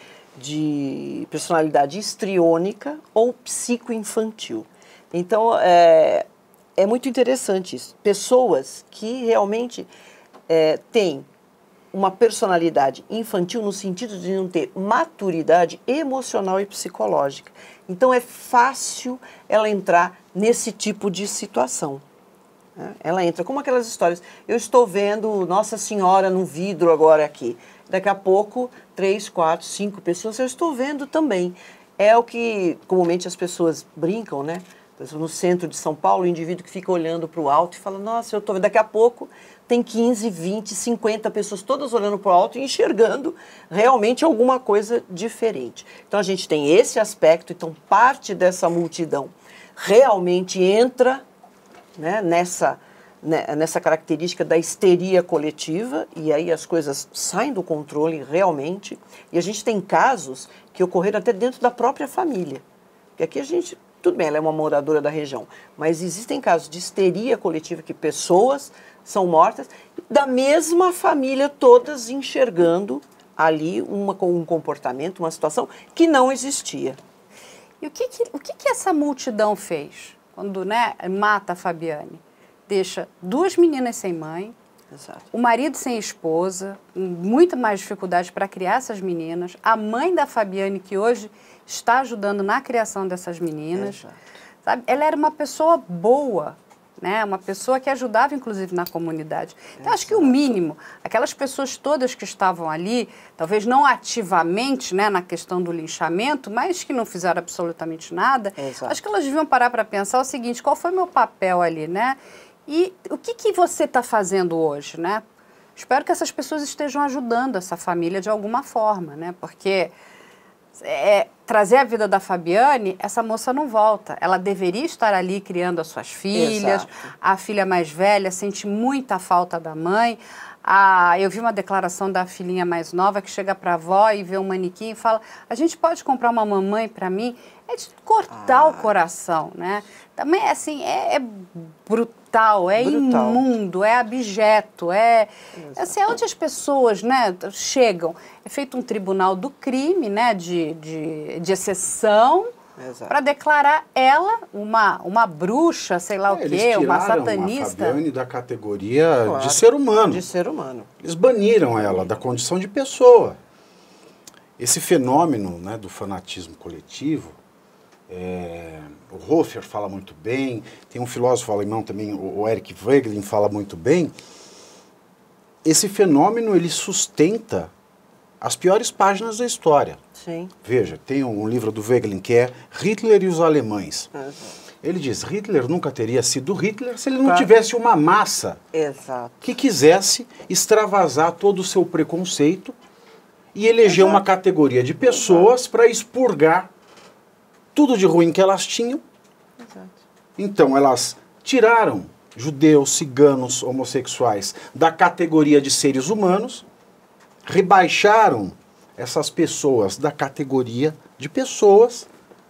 de personalidade histriônica ou psicoinfantil. Então, é, é muito interessante isso. Pessoas que realmente é, têm uma personalidade infantil no sentido de não ter maturidade emocional e psicológica. Então, é fácil ela entrar nesse tipo de situação. Ela entra como aquelas histórias, eu estou vendo Nossa Senhora no vidro agora aqui, daqui a pouco, três, quatro, cinco pessoas, eu estou vendo também. É o que comumente as pessoas brincam, né? No centro de São Paulo, o indivíduo que fica olhando para o alto e fala, nossa, eu estou vendo, daqui a pouco tem quinze, vinte, cinquenta pessoas todas olhando para o alto e enxergando realmente alguma coisa diferente. Então a gente tem esse aspecto, então parte dessa multidão realmente entra, né, nessa, né, nessa característica da histeria coletiva, e aí as coisas saem do controle realmente, e a gente tem casos que ocorreram até dentro da própria família. Porque aqui a gente, tudo bem, ela é uma moradora da região, mas existem casos de histeria coletiva que pessoas são mortas, da mesma família, todas enxergando ali uma, um comportamento, uma situação que não existia. E o que, que, o que, que essa multidão fez quando, né, mata a Fabiane? Deixa duas meninas sem mãe, Exato. o marido sem esposa, muita mais dificuldade para criar essas meninas, a mãe da Fabiane, que hoje está ajudando na criação dessas meninas. Sabe? Ela era uma pessoa boa, né? Uma pessoa que ajudava, inclusive, na comunidade. Então, acho que o mínimo, aquelas pessoas todas que estavam ali, talvez não ativamente, né, na questão do linchamento, mas que não fizeram absolutamente nada, Exato. acho que elas deviam parar para pensar o seguinte, qual foi o meu papel ali, né? E o que, que você está fazendo hoje, né? Espero que essas pessoas estejam ajudando essa família de alguma forma, né? Porque é, trazer a vida da Fabiane, essa moça não volta. Ela deveria estar ali criando as suas filhas. Exato. A filha mais velha sente muita falta da mãe. Ah, eu vi uma declaração da filhinha mais nova que chega para a avó e vê um manequim e fala, a gente pode comprar uma mamãe para mim? É de cortar ah. o coração, né? Também, assim, é, é brutal, é brutal. Imundo, é abjeto, é... Exato. Assim, é onde as pessoas, né, chegam. É feito um tribunal do crime, né, de, de, de exceção, para declarar ela uma, uma bruxa, sei lá é, o quê, uma satanista. A Fabiane da categoria claro, de ser humano. De ser humano. Eles baniram ela da condição de pessoa. Esse fenômeno, né, do fanatismo coletivo, é, o Hofer fala muito bem, tem um filósofo alemão também, o, o Eric Wegelin fala muito bem. Esse fenômeno, ele sustenta as piores páginas da história. Sim. Veja, tem um livro do Wegelin que é Hitler e os Alemães. Uhum. Ele diz, Hitler nunca teria sido Hitler se ele não claro. tivesse uma massa Exato. que quisesse extravasar todo o seu preconceito e eleger Exato. uma categoria de pessoas para expurgar tudo de ruim que elas tinham. Exato. Então, elas tiraram judeus, ciganos, homossexuais da categoria de seres humanos, rebaixaram essas pessoas da categoria de pessoas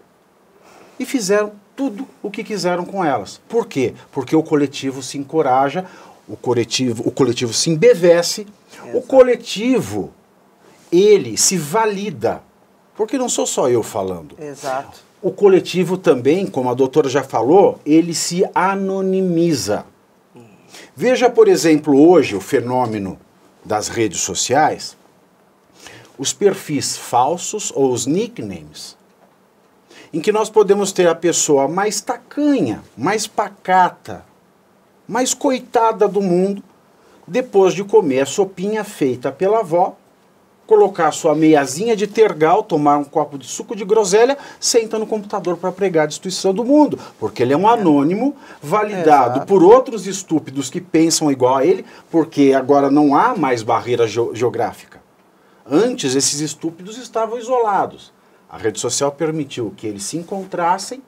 e fizeram tudo o que quiseram com elas. Por quê? Porque o coletivo se encoraja, o coletivo, o coletivo se embevece, Exato. o coletivo, ele se valida. Porque não sou só eu falando. Exato. O coletivo também, como a doutora já falou, ele se anonimiza. Hum. Veja, por exemplo, hoje o fenômeno das redes sociais, os perfis falsos ou os nicknames, em que nós podemos ter a pessoa mais tacanha, mais pacata, mais coitada do mundo, depois de comer a sopinha feita pela avó, colocar sua meiazinha de tergal, tomar um copo de suco de groselha, senta no computador para pregar a destruição do mundo, porque ele é um anônimo validado Exato. por outros estúpidos que pensam igual a ele, porque agora não há mais barreira ge- geográfica. Antes, esses estúpidos estavam isolados. A rede social permitiu que eles se encontrassem,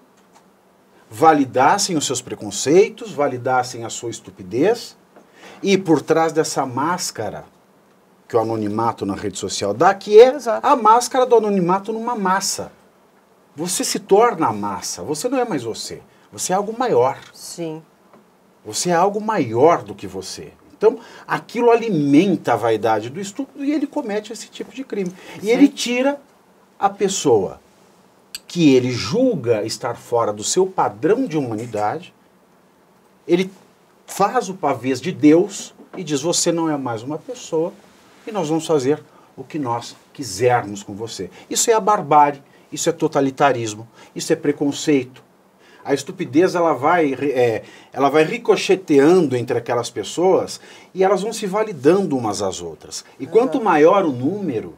validassem os seus preconceitos, validassem a sua estupidez, e por trás dessa máscara que o anonimato na rede social dá, que é Exato. a máscara do anonimato numa massa. Você se torna a massa, você não é mais você, você é algo maior. Sim. Você é algo maior do que você. Então, aquilo alimenta a vaidade do estúpido e ele comete esse tipo de crime. E Sim. ele tira a pessoa que ele julga estar fora do seu padrão de humanidade, ele faz o pavês de Deus e diz, você não é mais uma pessoa, e nós vamos fazer o que nós quisermos com você. Isso é a barbárie, isso é totalitarismo, isso é preconceito. A estupidez ela vai, é, ela vai ricocheteando entre aquelas pessoas e elas vão se validando umas às outras. E quanto maior o número,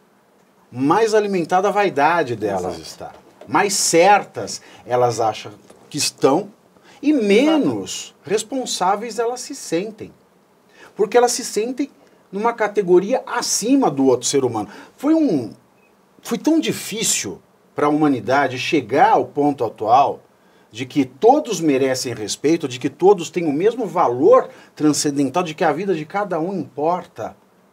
mais alimentada a vaidade delas Exato. está. Mais certas elas acham que estão e menos Exato. responsáveis elas se sentem. Porque elas se sentem numa categoria acima do outro ser humano. Foi, um, foi tão difícil para a humanidade chegar ao ponto atual de que todos merecem respeito, de que todos têm o mesmo valor transcendental, de que a vida de cada um importa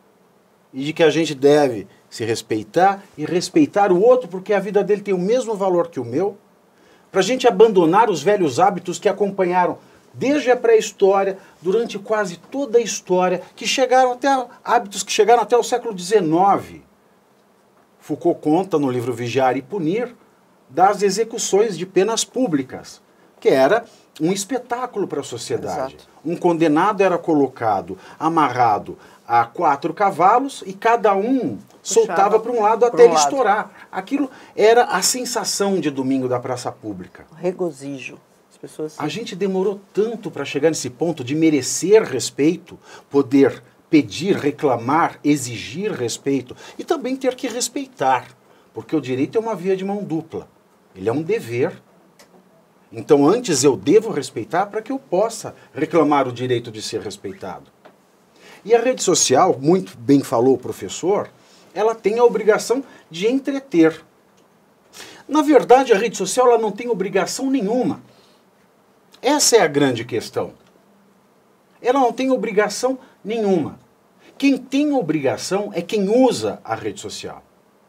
e de que a gente deve se respeitar e respeitar o outro porque a vida dele tem o mesmo valor que o meu, para a gente abandonar os velhos hábitos que acompanharam desde a pré-história, durante quase toda a história, que chegaram até hábitos que chegaram até o século dezenove. Foucault conta no livro Vigiar e Punir das execuções de penas públicas, que era um espetáculo para a sociedade. Exato. Um condenado era colocado, amarrado a quatro cavalos e cada um soltava para um lado até um ele lado. estourar. Aquilo era a sensação de domingo da praça pública. Regozijo. As pessoas... A gente demorou tanto para chegar nesse ponto de merecer respeito, poder pedir, reclamar, exigir respeito e também ter que respeitar, porque o direito é uma via de mão dupla. Ele é um dever. Então antes eu devo respeitar para que eu possa reclamar o direito de ser respeitado. E a rede social, muito bem falou o professor, ela tem a obrigação de entreter. Na verdade, a rede social ela não tem obrigação nenhuma. Essa é a grande questão. Ela não tem obrigação nenhuma. Quem tem obrigação é quem usa a rede social.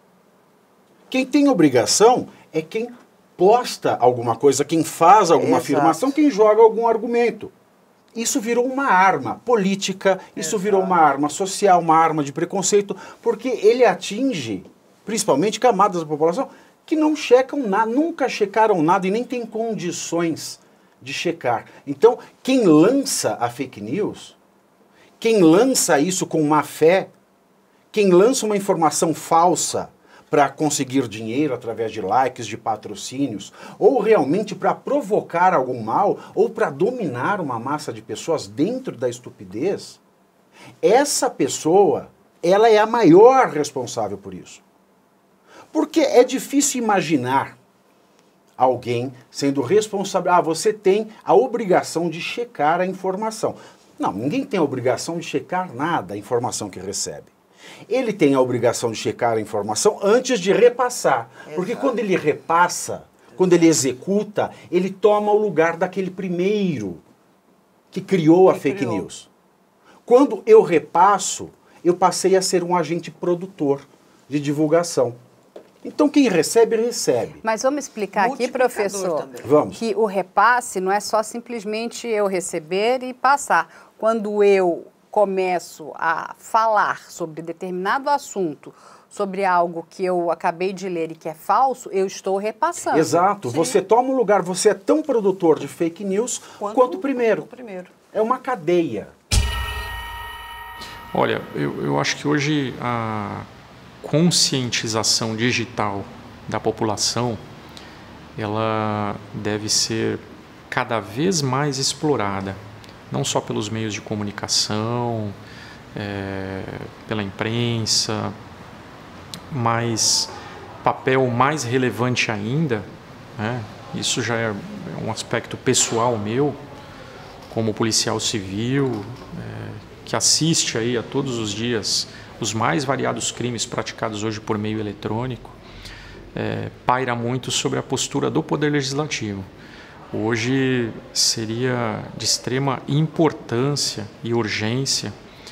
Quem tem obrigação é quem posta alguma coisa, quem faz alguma Exato. afirmação, quem joga algum argumento. Isso virou uma arma política, isso Exato. virou uma arma social, uma arma de preconceito, porque ele atinge, principalmente, camadas da população que não checam nada, nunca checaram nada e nem têm condições de checar. Então, quem lança a fake news, quem lança isso com má fé, quem lança uma informação falsa para conseguir dinheiro através de likes, de patrocínios, ou realmente para provocar algum mal, ou para dominar uma massa de pessoas dentro da estupidez, essa pessoa, ela é a maior responsável por isso. Porque é difícil imaginar alguém sendo responsável. Ah, você tem a obrigação de checar a informação. Não, ninguém tem a obrigação de checar nada, a informação que recebe. Ele tem a obrigação de checar a informação antes de repassar. Exato. Porque quando ele repassa, quando ele executa, ele toma o lugar daquele primeiro que criou a fake criou. news. Quando eu repasso, eu passei a ser um agente produtor de divulgação. Então quem recebe, recebe. Mas vamos explicar aqui, professor, também. Vamos. que o repasse não é só simplesmente eu receber e passar. Quando eu começo a falar sobre determinado assunto, sobre algo que eu acabei de ler e que é falso, eu estou repassando. Exato. Sim. Você toma um lugar, você é tão produtor de fake news quanto, quanto o primeiro. o primeiro. É uma cadeia. Olha, eu, eu acho que hoje a conscientização digital da população, ela deve ser cada vez mais explorada, não só pelos meios de comunicação, é, pela imprensa, mas papel mais relevante ainda, né? Isso já é um aspecto pessoal meu, como policial civil, é, que assiste aí a todos os dias os mais variados crimes praticados hoje por meio eletrônico, é, paira muito sobre a postura do Poder Legislativo. Hoje seria de extrema importância e urgência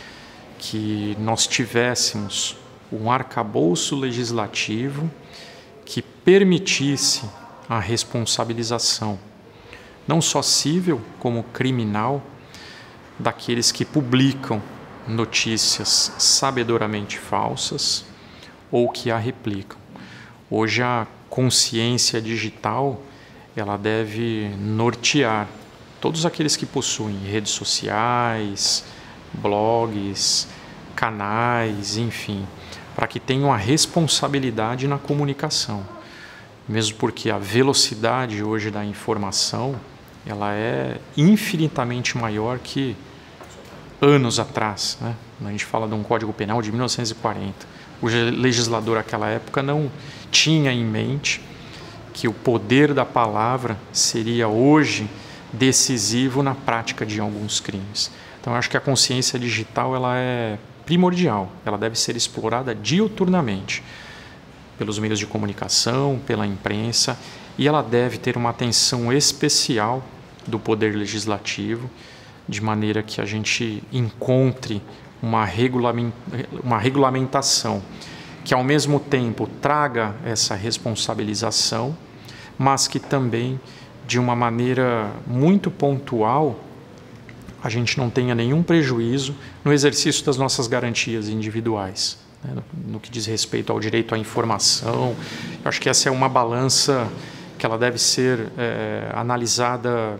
que nós tivéssemos um arcabouço legislativo que permitisse a responsabilização, não só civil como criminal, daqueles que publicam notícias sabedoramente falsas ou que a replicam. Hoje a consciência digital, ela deve nortear todos aqueles que possuem redes sociais, blogs, canais, enfim, para que tenham a responsabilidade na comunicação. Mesmo porque a velocidade hoje da informação, ela é infinitamente maior que anos atrás, né? A gente fala de um Código Penal de mil novecentos e quarenta. O legislador naquela época não tinha em mente que o poder da palavra seria hoje decisivo na prática de alguns crimes. Então, eu acho que a consciência digital ela é primordial, ela deve ser explorada diuturnamente pelos meios de comunicação, pela imprensa, e ela deve ter uma atenção especial do Poder Legislativo, de maneira que a gente encontre uma, regulament... uma regulamentação que, ao mesmo tempo, traga essa responsabilização, mas que também, de uma maneira muito pontual, a gente não tenha nenhum prejuízo no exercício das nossas garantias individuais. né, no, no que diz respeito ao direito à informação. Eu acho que essa é uma balança que ela deve ser é, analisada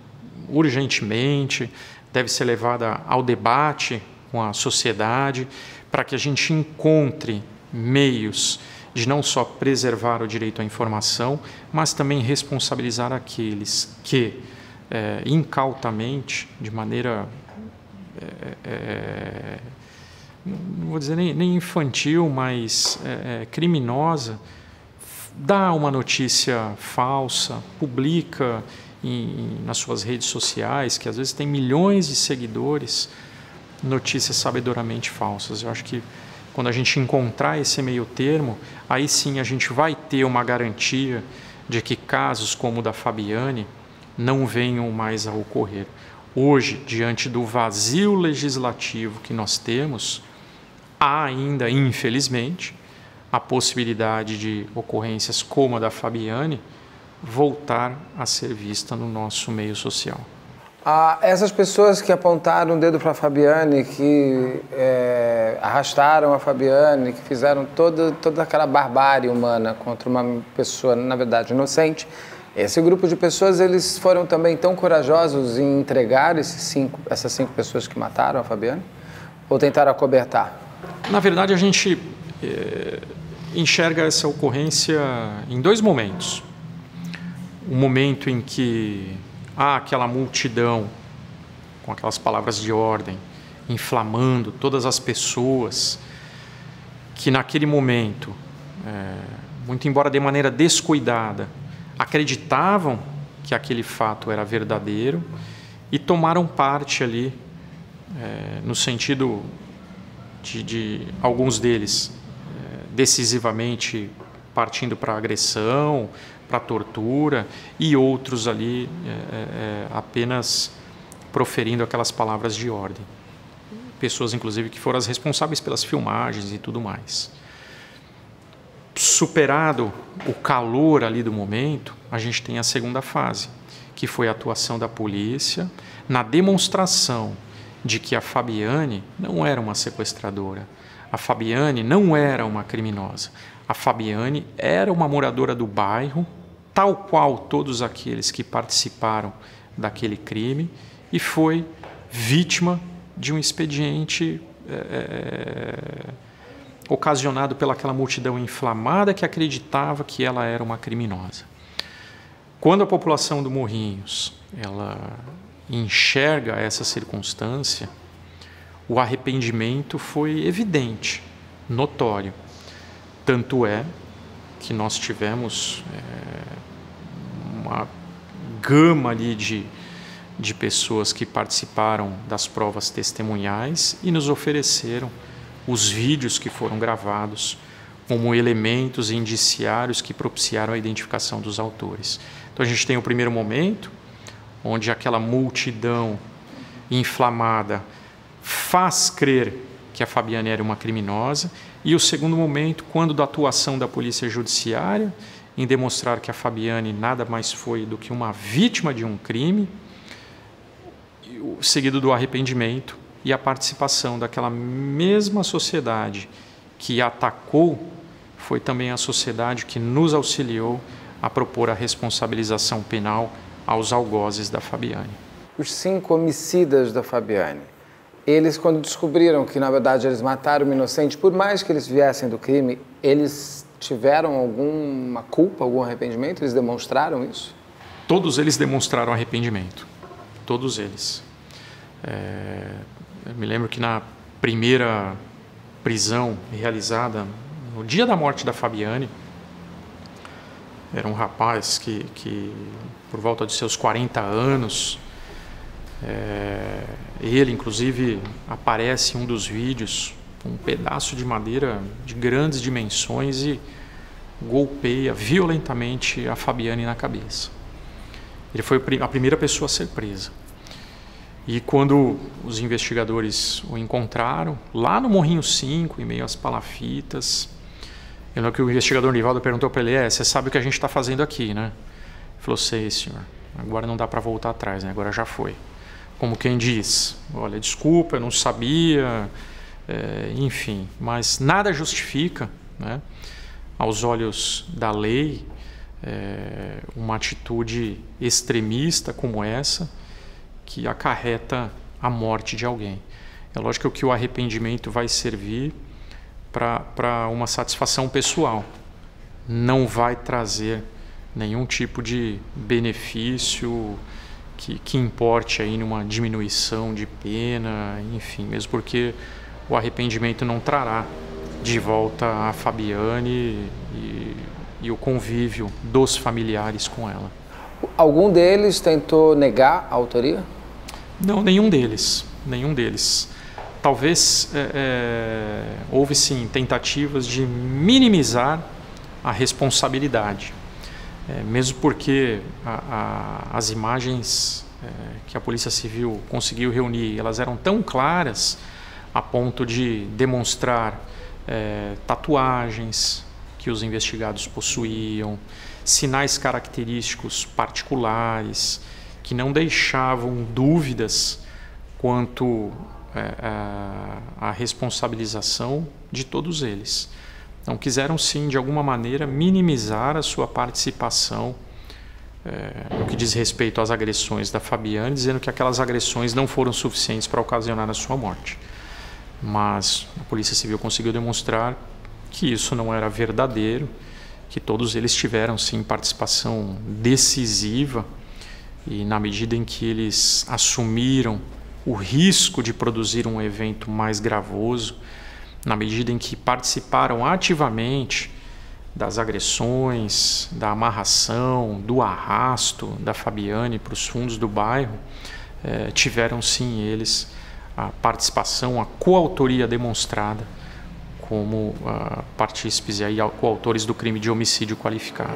urgentemente, deve ser levada ao debate com a sociedade, para que a gente encontre meios de não só preservar o direito à informação, mas também responsabilizar aqueles que, é, incautamente, de maneira, é, é, não vou dizer nem, nem infantil, mas é, criminosa, dá uma notícia falsa, publica em, nas suas redes sociais, que às vezes tem milhões de seguidores, notícias sabedoramente falsas. Eu acho que quando a gente encontrar esse meio termo, aí sim a gente vai ter uma garantia de que casos como o da Fabiane não venham mais a ocorrer. Hoje, diante do vazio legislativo que nós temos, há ainda, infelizmente, a possibilidade de ocorrências como a da Fabiane voltar a ser vista no nosso meio social. Ah, essas pessoas que apontaram o dedo para a Fabiane, que é, arrastaram a Fabiane, que fizeram toda, toda aquela barbárie humana contra uma pessoa, na verdade, inocente, esse grupo de pessoas, eles foram também tão corajosos em entregar esses cinco, essas cinco pessoas que mataram a Fabiane? Ou tentaram acobertar? Na verdade, a gente é, enxerga essa ocorrência em dois momentos. O momento em que há aquela multidão, com aquelas palavras de ordem, inflamando todas as pessoas que naquele momento, é, muito embora de maneira descuidada, acreditavam que aquele fato era verdadeiro e tomaram parte ali, é, no sentido de, de alguns deles é, decisivamente partindo para a agressão, para a tortura, e outros ali é, é, apenas proferindo aquelas palavras de ordem. Pessoas, inclusive, que foram as responsáveis pelas filmagens e tudo mais. Superado o calor ali do momento, a gente tem a segunda fase, que foi a atuação da polícia na demonstração de que a Fabiane não era uma sequestradora, a Fabiane não era uma criminosa. A Fabiane era uma moradora do bairro, tal qual todos aqueles que participaram daquele crime, e foi vítima de um expediente é, ocasionado pelaquela multidão inflamada que acreditava que ela era uma criminosa. Quando a população do Morrinhos ela enxerga essa circunstância, o arrependimento foi evidente, notório. Tanto é que nós tivemos é, uma gama ali de, de pessoas que participaram das provas testemunhais e nos ofereceram os vídeos que foram gravados como elementos indiciários que propiciaram a identificação dos autores. Então a gente tem o primeiro momento, onde aquela multidão inflamada faz crer que a Fabiane era uma criminosa, e o segundo momento, quando da atuação da polícia judiciária, em demonstrar que a Fabiane nada mais foi do que uma vítima de um crime, seguido do arrependimento e a participação daquela mesma sociedade que atacou, foi também a sociedade que nos auxiliou a propor a responsabilização penal aos algozes da Fabiane. Os cinco homicidas da Fabiane, eles, quando descobriram que, na verdade, eles mataram uma inocente, por mais que eles viessem do crime, eles tiveram alguma culpa, algum arrependimento? Eles demonstraram isso? Todos eles demonstraram arrependimento. Todos eles. É, eu me lembro que na primeira prisão realizada, no dia da morte da Fabiane, era um rapaz que, que por volta de seus quarenta anos, é, ele, inclusive, aparece em um dos vídeos com um pedaço de madeira de grandes dimensões e golpeia violentamente a Fabiane na cabeça. Ele foi a primeira pessoa a ser presa. E quando os investigadores o encontraram, lá no Morrinho cinco, em meio às palafitas, eu lembro que o investigador Nivaldo perguntou para ele: é, você sabe o que a gente está fazendo aqui, né? Ele falou: sei, senhor. Agora não dá para voltar atrás, né? Agora já foi. Como quem diz: olha, desculpa, eu não sabia, é, enfim, mas nada justifica, né, aos olhos da lei, é, uma atitude extremista como essa, que acarreta a morte de alguém. É lógico que o arrependimento vai servir para uma satisfação pessoal, não vai trazer nenhum tipo de benefício que, que importe aí numa diminuição de pena, enfim, mesmo porque o arrependimento não trará de volta a Fabiane e, e o convívio dos familiares com ela. Algum deles tentou negar a autoria? Não, nenhum deles, nenhum deles. Talvez é, é, houve sim tentativas de minimizar a responsabilidade, é, mesmo porque a, a, as imagens é, que a Polícia Civil conseguiu reunir, elas eram tão claras a ponto de demonstrar é, tatuagens que os investigados possuíam, sinais característicos particulares que não deixavam dúvidas quanto é, a, a responsabilização de todos eles. Então quiseram sim, de alguma maneira, minimizar a sua participação é, no que diz respeito às agressões da Fabiane, dizendo que aquelas agressões não foram suficientes para ocasionar a sua morte. Mas a Polícia Civil conseguiu demonstrar que isso não era verdadeiro, que todos eles tiveram sim participação decisiva e na medida em que eles assumiram o risco de produzir um evento mais gravoso, na medida em que participaram ativamente das agressões, da amarração, do arrasto da Fabiane para os fundos do bairro, eh, tiveram sim eles a participação, a coautoria demonstrada como uh, partícipes e aí, coautores do crime de homicídio qualificado.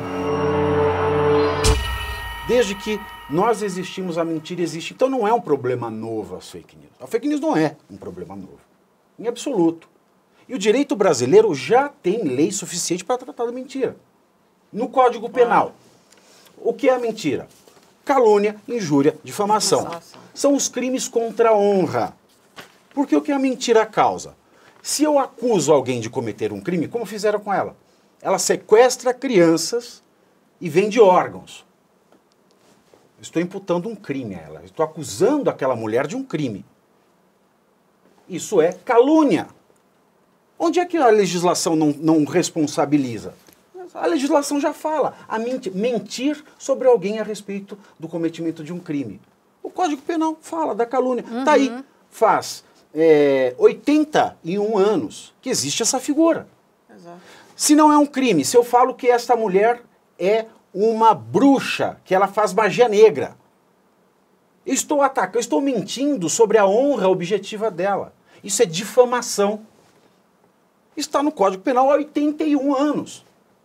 Desde que nós existimos, a mentira existe. Então não é um problema novo as fake news. A fake news não é um problema novo, em absoluto. E o direito brasileiro já tem lei suficiente para tratar da mentira. No Código Penal, o que é a mentira? Calúnia, injúria, difamação. São os crimes contra a honra. Porque o que a mentira causa? Se eu acuso alguém de cometer um crime, como fizeram com ela? Ela sequestra crianças e vende órgãos. Estou imputando um crime a ela. Estou acusando aquela mulher de um crime. Isso é calúnia. Onde é que a legislação não, não responsabiliza? A legislação já fala. A mentir, mentir sobre alguém a respeito do cometimento de um crime. O Código Penal fala da calúnia. Está uhum. aí. Faz é, oitenta e um anos que existe essa figura. Exato. Se não é um crime, se eu falo que esta mulher é uma bruxa, que ela faz magia negra, eu estou atacando, eu estou mentindo sobre a honra objetiva dela. Isso é difamação. Está no Código Penal há oitenta e um anos.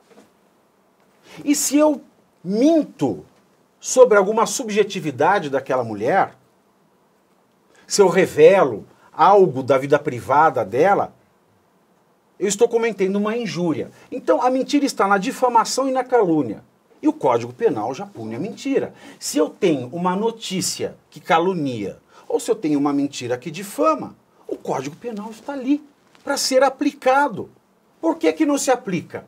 E se eu minto sobre alguma subjetividade daquela mulher, se eu revelo algo da vida privada dela, eu estou cometendo uma injúria. Então a mentira está na difamação e na calúnia. E o Código Penal já pune a mentira. Se eu tenho uma notícia que calunia, ou se eu tenho uma mentira que difama, o Código Penal está ali para ser aplicado. Por que que não se aplica?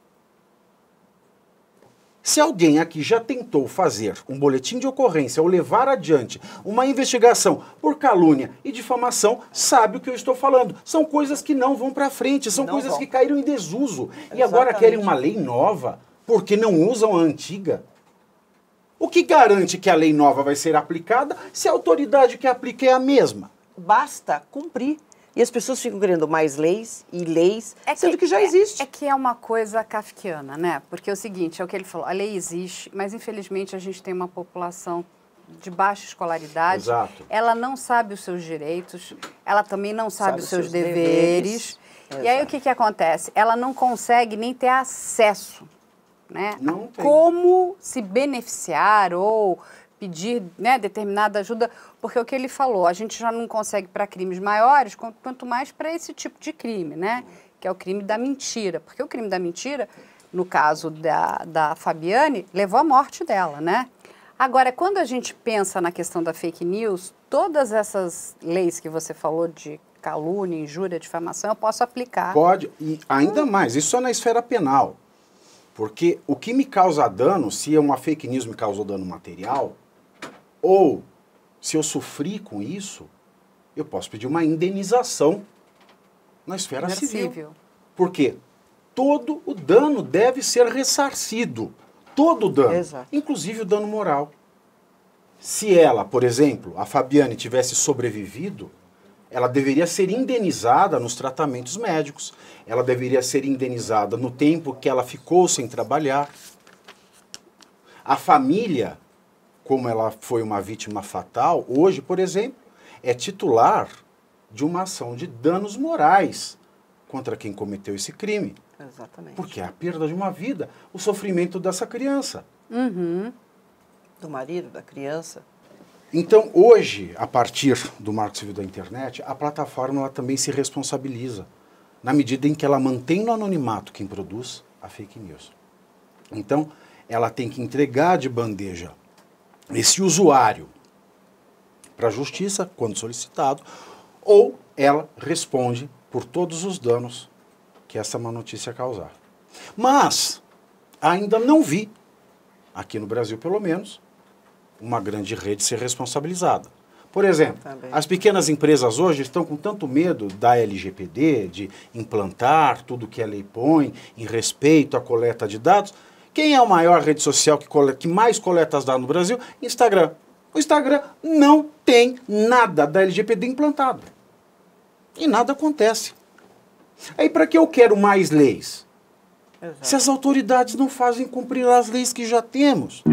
Se alguém aqui já tentou fazer um boletim de ocorrência ou levar adiante uma investigação por calúnia e difamação, sabe o que eu estou falando. São coisas que não vão para frente, são não coisas vão. que caíram em desuso. Exatamente. E agora querem uma lei nova porque não usam a antiga. O que garante que a lei nova vai ser aplicada se a autoridade que aplica é a mesma? Basta cumprir. E as pessoas ficam querendo mais leis e leis, é sendo que, que já é, existe. É que é uma coisa kafkiana, né? Porque é o seguinte, é o que ele falou, a lei existe, mas infelizmente a gente tem uma população de baixa escolaridade. Exato. Ela não sabe os seus direitos, ela também não sabe, sabe os seus, seus deveres. deveres. E aí o que, que acontece? Ela não consegue nem ter acesso, né? Não tem. Como se beneficiar ou pedir, né, determinada ajuda, porque o que ele falou, a gente já não consegue para crimes maiores, quanto mais para esse tipo de crime, né, que é o crime da mentira, porque o crime da mentira, no caso da, da Fabiane, levou à morte dela, né. Agora, quando a gente pensa na questão da fake news, todas essas leis que você falou de calúnia, injúria, difamação, eu posso aplicar. Pode, e ainda mais, isso só na esfera penal. Porque o que me causa dano, se uma fake news me causou dano material, ou se eu sofri com isso, eu posso pedir uma indenização na esfera civil. civil. Por quê? Todo o dano deve ser ressarcido. Todo o dano. Exato. Inclusive o dano moral. Se ela, por exemplo, a Fabiane, tivesse sobrevivido, ela deveria ser indenizada nos tratamentos médicos. Ela deveria ser indenizada no tempo que ela ficou sem trabalhar. A família, como ela foi uma vítima fatal, hoje, por exemplo, é titular de uma ação de danos morais contra quem cometeu esse crime. Exatamente. Porque é a perda de uma vida, o sofrimento dessa criança. Uhum. Do marido, da criança. Então, hoje, a partir do Marco Civil da Internet, a plataforma ela também se responsabiliza, na medida em que ela mantém no anonimato quem produz a fake news. Então, ela tem que entregar de bandeja esse usuário para a justiça, quando solicitado, ou ela responde por todos os danos que essa má notícia causar. Mas, ainda não vi, aqui no Brasil pelo menos, uma grande rede ser responsabilizada. Por exemplo, Também. as pequenas empresas hoje estão com tanto medo da L G P D, de implantar tudo que a lei põe em respeito à coleta de dados. Quem é a maior rede social que, coleta, que mais coleta os dados no Brasil? Instagram. O Instagram não tem nada da L G P D implantado. E nada acontece. Aí para que eu quero mais leis? Exato. Se as autoridades não fazem cumprir as leis que já temos.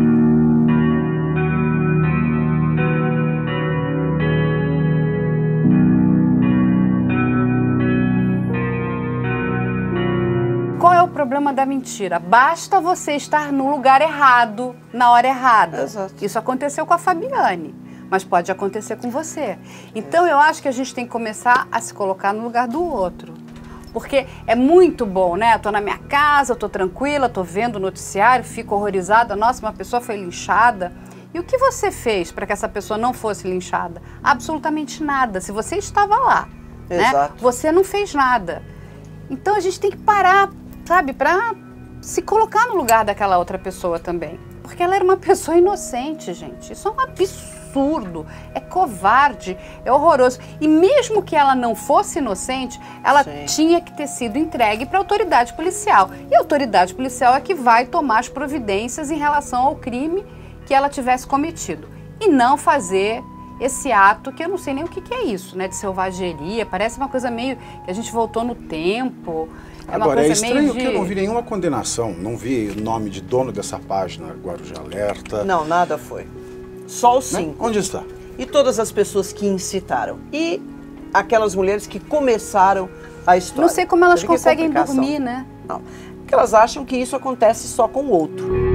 Qual é o problema da mentira? Basta você estar no lugar errado, na hora errada. Exato. Isso aconteceu com a Fabiane, mas pode acontecer com você. Então eu acho que a gente tem que começar a se colocar no lugar do outro. Porque é muito bom, né? Eu tô na minha casa, eu tô tranquila, tô vendo o noticiário, fico horrorizada. Nossa, uma pessoa foi linchada. E o que você fez para que essa pessoa não fosse linchada? Absolutamente nada. Se você estava lá, Exato. né? Você não fez nada. Então a gente tem que parar, sabe, para se colocar no lugar daquela outra pessoa também. Porque ela era uma pessoa inocente, gente. Isso é um absurdo, é covarde, é horroroso. E mesmo que ela não fosse inocente, ela Sim. tinha que ter sido entregue para a autoridade policial. E a autoridade policial é que vai tomar as providências em relação ao crime que ela tivesse cometido. E não fazer esse ato, que eu não sei nem o que, que é isso, né? De selvageria, parece uma coisa meio que a gente voltou no tempo. É uma Agora, é coisa estranho meio de... que eu não vi nenhuma condenação, não vi o nome de dono dessa página, Guarujá Alerta. Não, nada foi. Só os Né? cinco. Onde está? E todas as pessoas que incitaram. E aquelas mulheres que começaram a história. Não sei como elas Você vê que conseguem complicação. dormir, né? Não. Porque elas acham que isso acontece só com o outro.